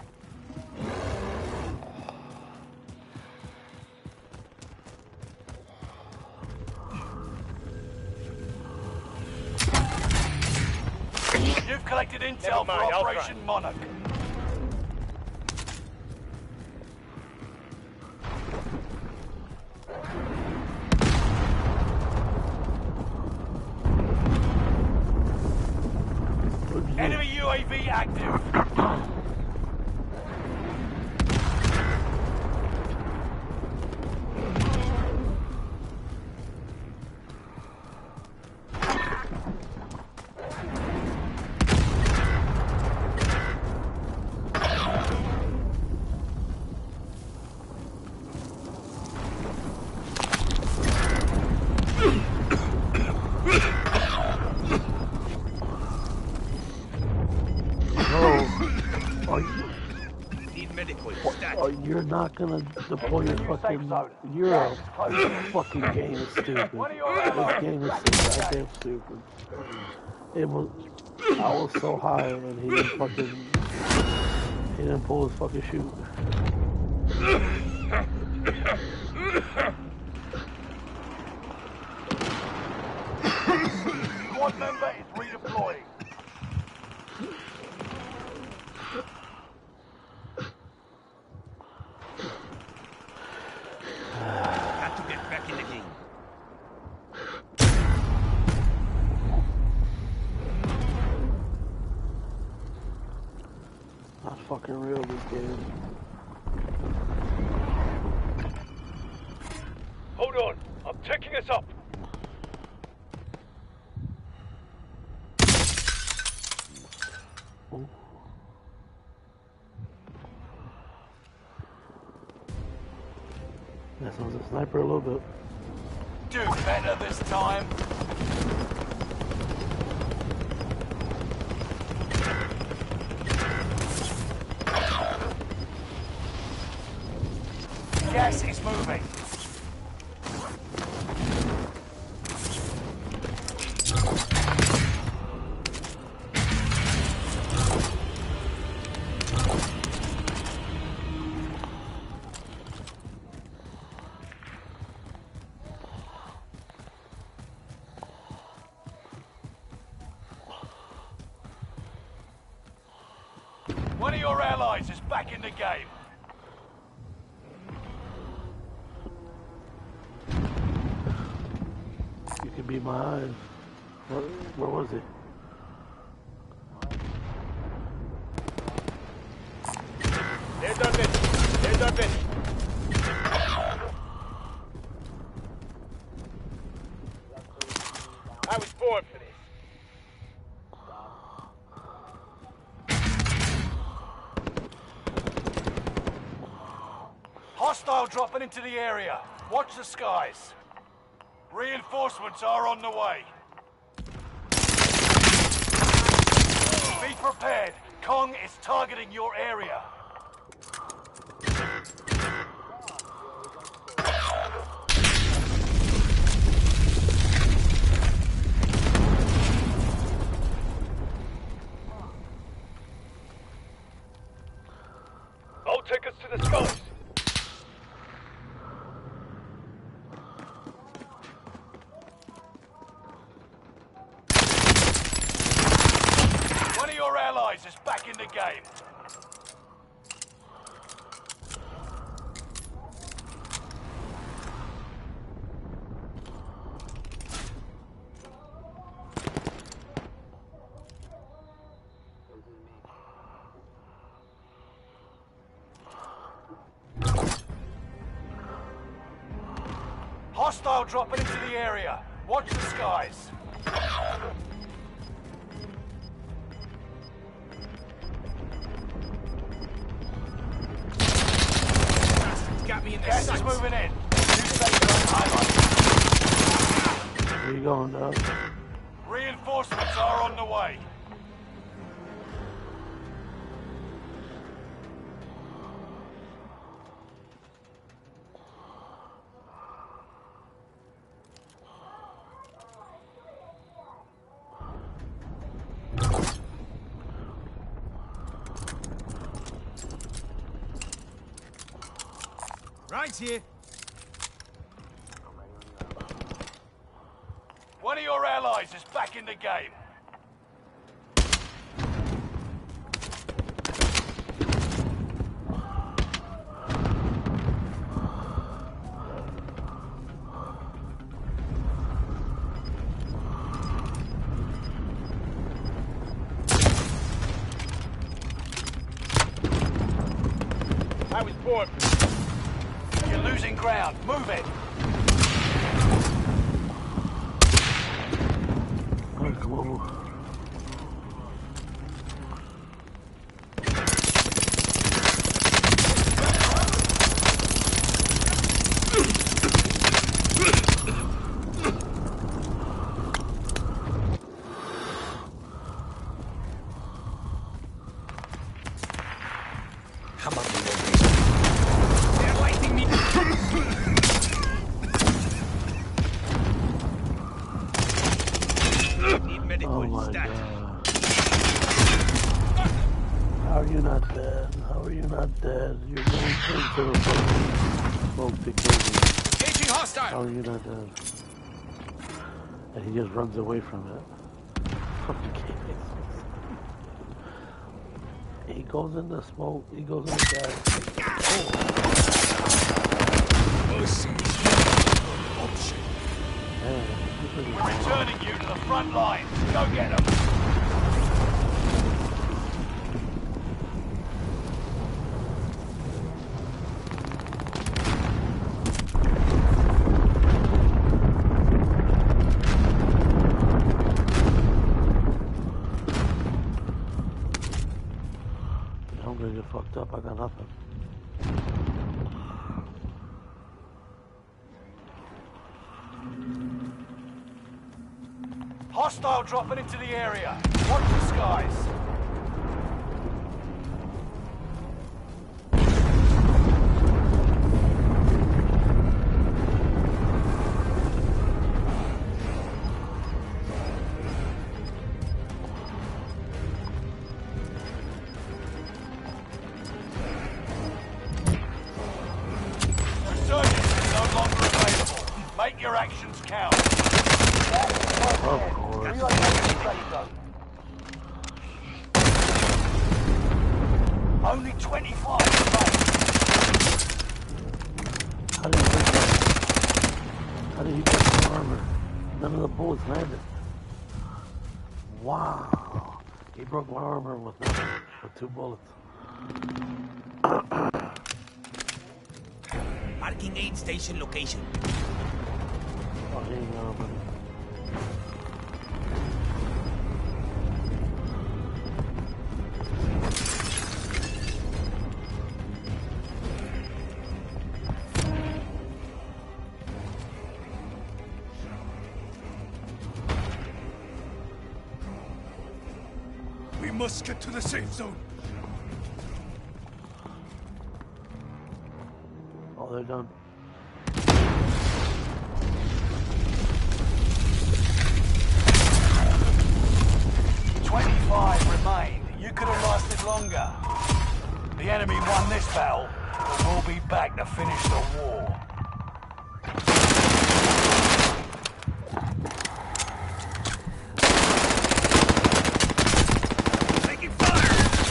You've collected intel for Operation Monarch. Enemy U A V active. You're not gonna deploy your fucking. You're a this fucking game is stupid. This game is so goddamn stupid. It was. I was so high and he didn't fucking. He didn't pull his fucking chute. Squad member is redeploying. Got to get back in the game. Not fucking real, this game. Hold on. I'm taking us up. Ooh. That sounds a sniper a little bit. Do better this time. Gas is moving. One of your allies is back in the game. You can be my eyes. Where, where was he? There's our bitch. There's our bitch. I was born for this. Hostile dropping into the area. Watch the skies. Reinforcements are on the way. Be prepared. Kong is targeting your area. I'll take us to the skies. One of your allies is back in the game. Hostile dropping into the area. Watch the skies. Got me in the Gas is sights. moving in. New safe zone highlighted. Where you going, dog? Reinforcements are on the way. Right here. One of your allies is back in the game. I was born for this. You're losing ground. Move it. Alright, come on. How about we go? Smoke to kill me. Engaging hostile! How are you not dead? And he just runs away from it. He goes in the smoke, he goes in the gas. Oh. Man, We're returning you to the front line. Go get them. I'm gonna get fucked up, I got nothing. Hostile dropping into the area. Watch the skies. Resurgence is no longer available. Make your actions count. Of course. Relocating the safe zone. Only twenty-five remain. How did he break that? How did he break the armor? None of the bullets landed. Wow. He broke my armor with nothing, with two bullets. Marking aid station location. Oh, he ain't got no money. We must get to the safe zone. Oh, they're done. twenty-five remain. You could have lasted longer. The enemy won this battle, but we'll be back to finish the war. Taking fire!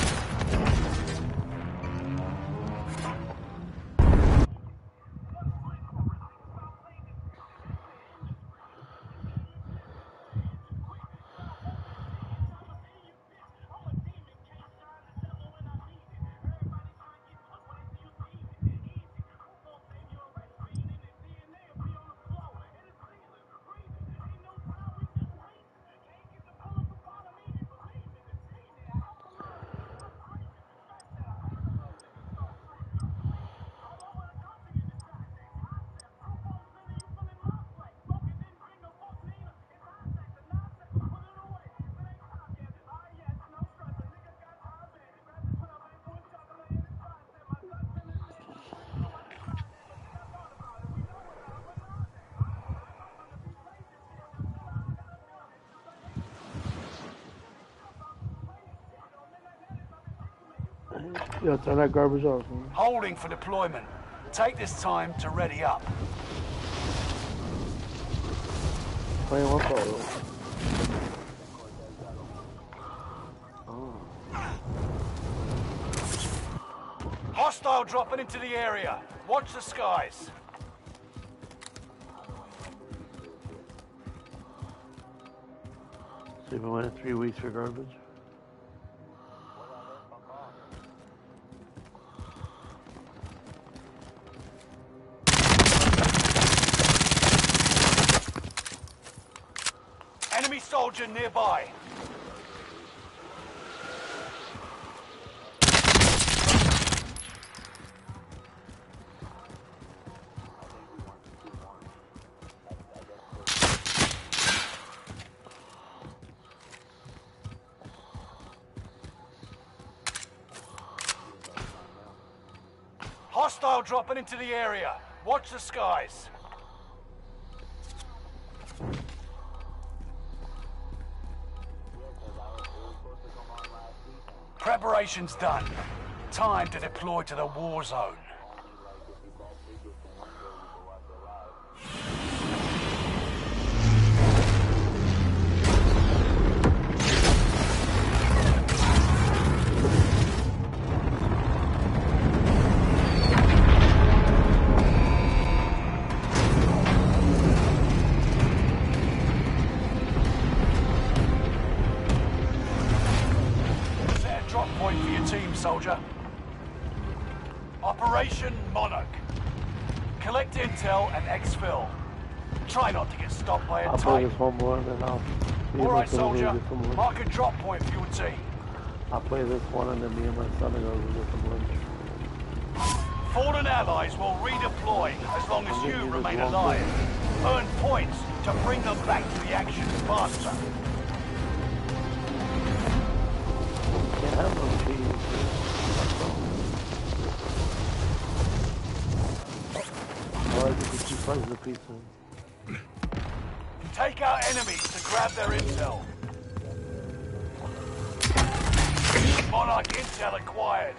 Yo, turn that garbage off, man. Holding for deployment. Take this time to ready up. Playing one photo. Hostile dropping into the area. Watch the skies. So we went in three weeks for garbage. Enemy soldier nearby. Hostile dropping into the area. Watch the skies. Preparations done. Time to deploy to the war zone. Soldier. Operation Monarch. Collect intel and exfil. Try not to get stopped by a I'll play tank. this one more and then I'll see if I Alright, can soldier. get some lunch. Mark a drop point for your team. I'll play this one and then me and my son are going to get some lunch. Fallen allies will redeploy as long as you remain alive. Earn points to bring them back to the action faster. Can't have no cheese. I like to keep slices of pizza. Take out enemies to grab their intel. Monarch intel acquired.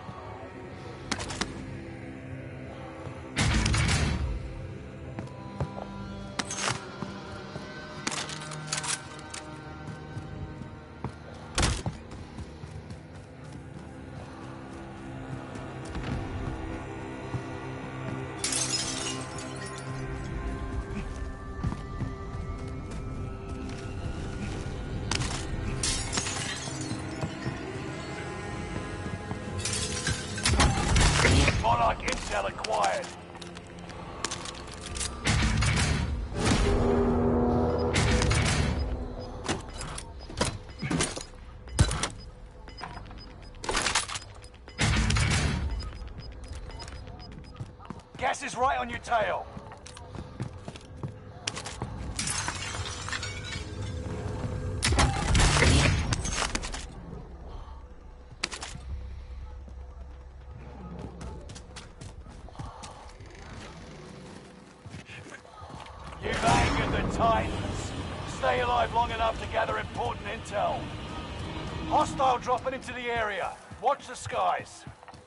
Monarch intel acquired. Gas is right on your tail. You've angered the Titans. Stay alive long enough to gather important intel. Hostile dropping into the area. Watch the skies.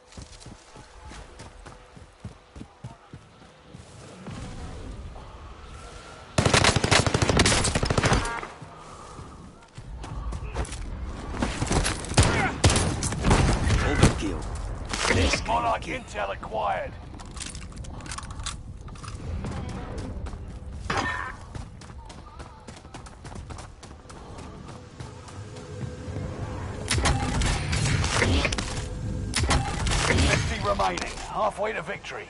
Overkill. This Monarch intel acquired. fifty remaining. Halfway to victory.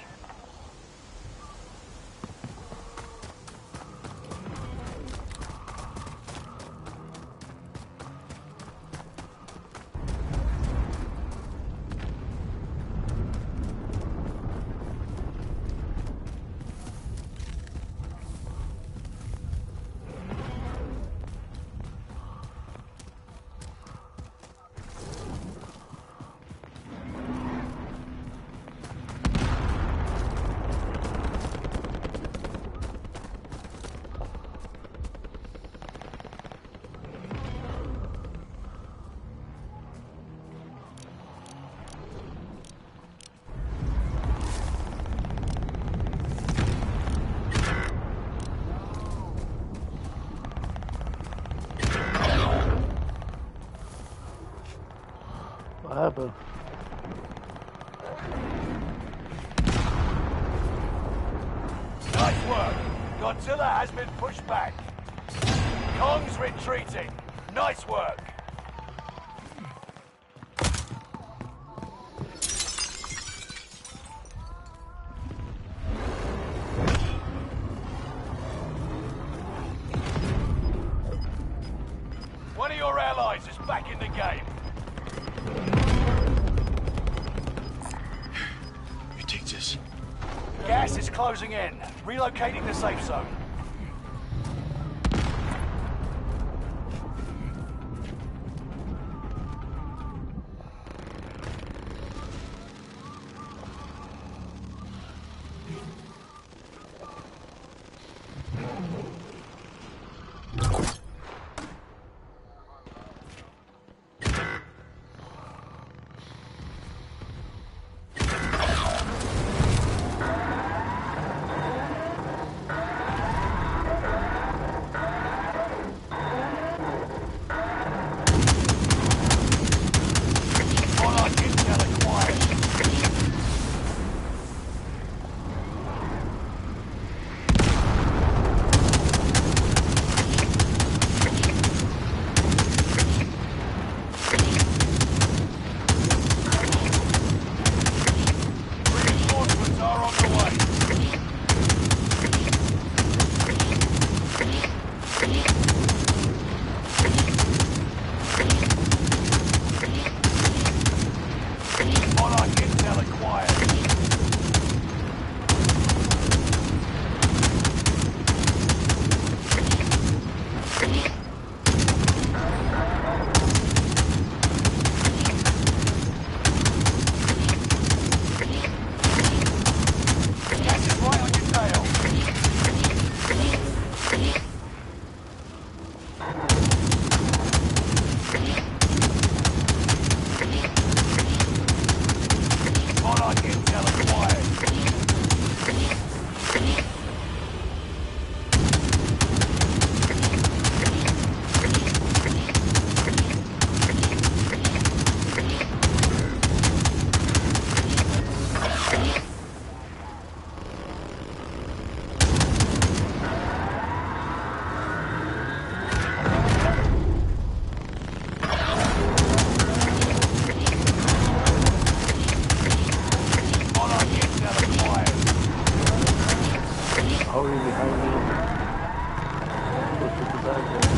What happened? Nice work. Godzilla has been pushed back. Kong's retreating. Nice work. One of your allies is back in the game. You take this. Gas is closing in. Relocating the safe zone. Already behind me. Push it to back there.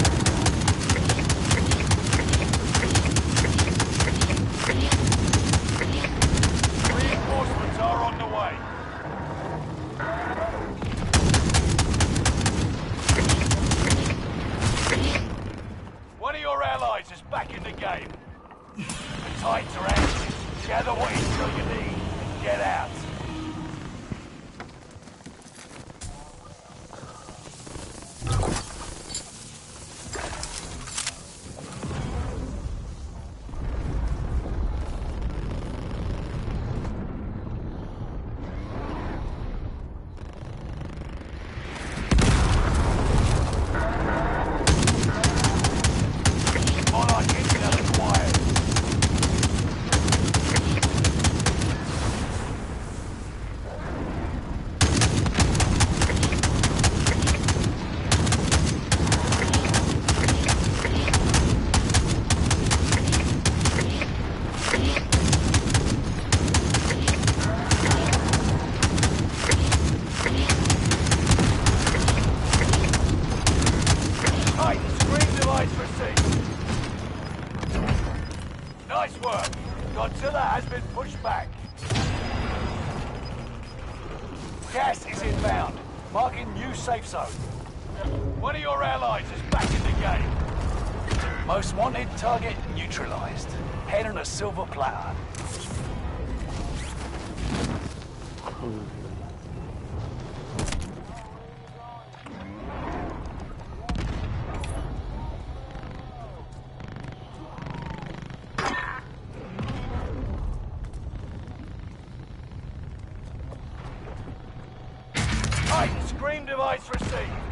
Reinforcements are on the way. One of your allies is back in the game. The tides are active. Gather what intel you need and get out. Nice work. Godzilla has been pushed back. Gas is inbound, marking new safe zone. One of your allies is back in the game. Most wanted target neutralized. Head on a silver platter. Scream device received.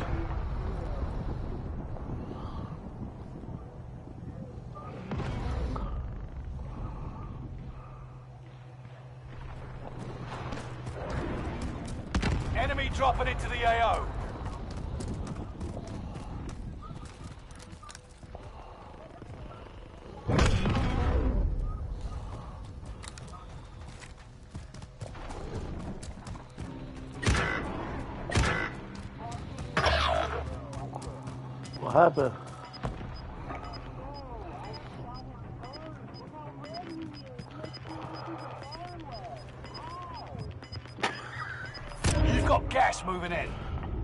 Enemy dropping into the A O. What happened? You've got gas moving in.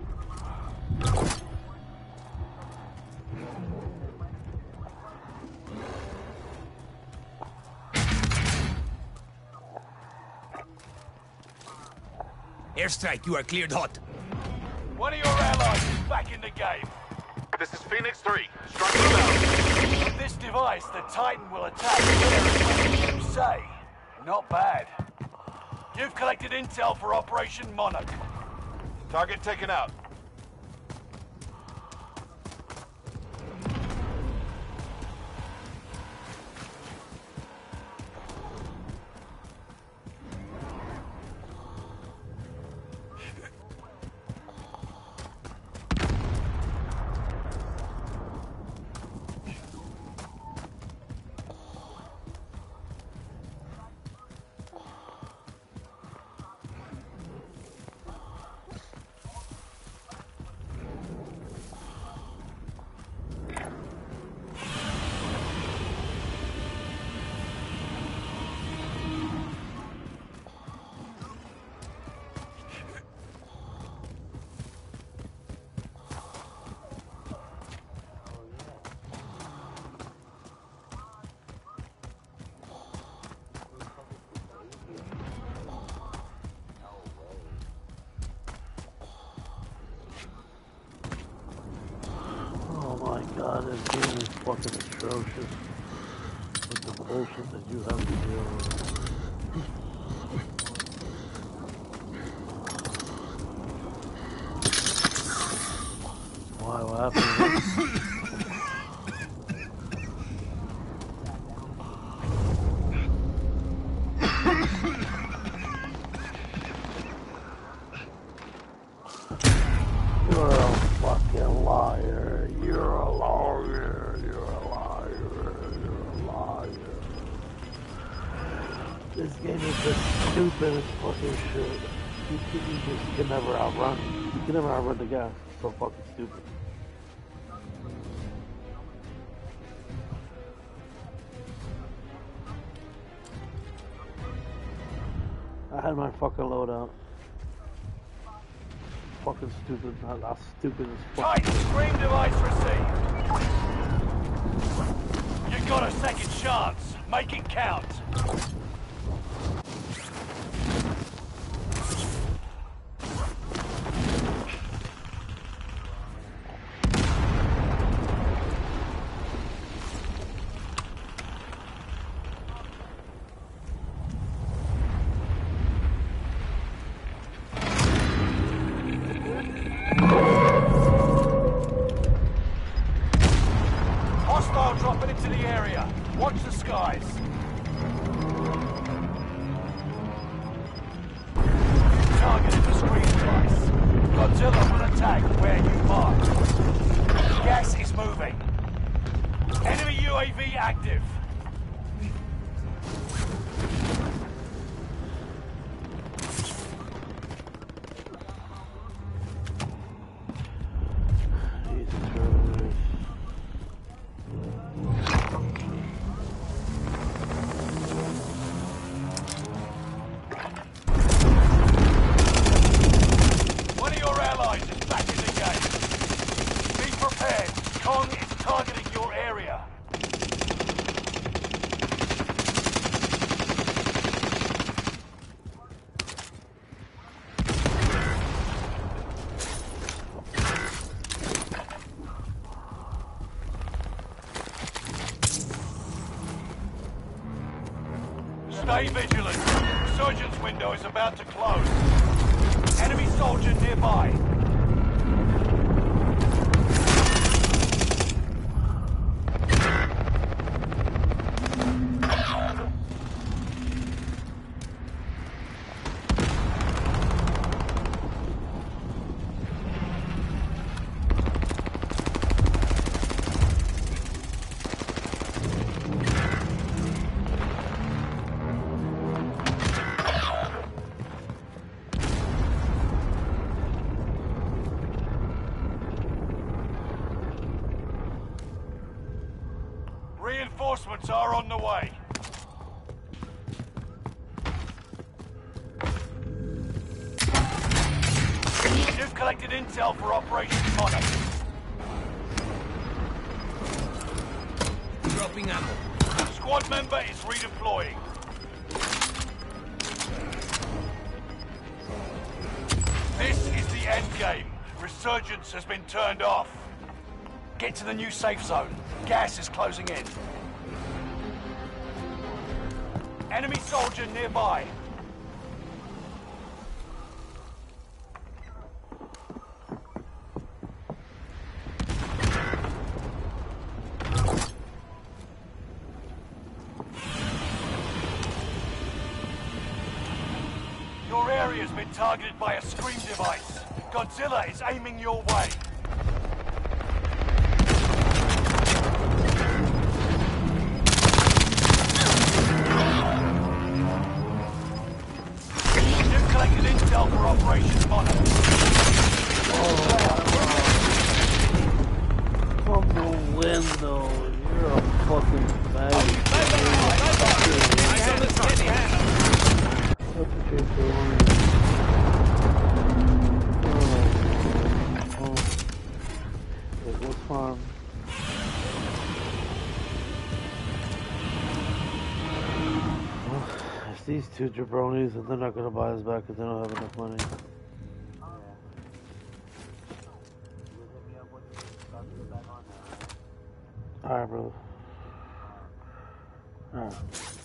Airstrike, you are cleared hot. One of your allies is back in the game. This is Phoenix three. Striking out. With this device, the Titan will attack whatever you say. Not bad. You've collected intel for Operation Monarch. Target taken out. God, this game is fucking atrocious with the bullshit that you have to deal with. Why, what happened? You're a fucking liar. You're a liar. You're a liar. You're a liar. This game is the stupidest fucking shit. You, you just can never outrun. You can never outrun the gas. It's so fucking stupid. I had my fucking loadout. Fucking stupid. Not, not stupid as fuck. Tight screen device received. You got a second chance. Make it count. Hostile dropping into the area. Watch the skies. Targeted the screen device. Godzilla will attack where you mark. Gas is moving. Enemy U A V active. Jesus Christ. One of your allies is back in the game. Be prepared. Kong is targeting your area. Stay vigilant. Resurgence window is about to close. Enemy soldier nearby. Reinforcements are on the way. You've collected intel for Operation Monarch. Dropping ammo. Squad member is redeploying. This is the end game. Resurgence has been turned off. Get to the new safe zone. Gas is closing in. Enemy soldier nearby. Your area has been targeted by a screen device. Godzilla is aiming your way. You've collected intel for Operation Monarch. From the window. You're a fucking faggot. Eyes on the target. What's the truth for one? Oh, oh. It was fun. Well, it's these two jabronis, and they're not gonna buy us back because they don't have enough money. Alright, bro. Alright.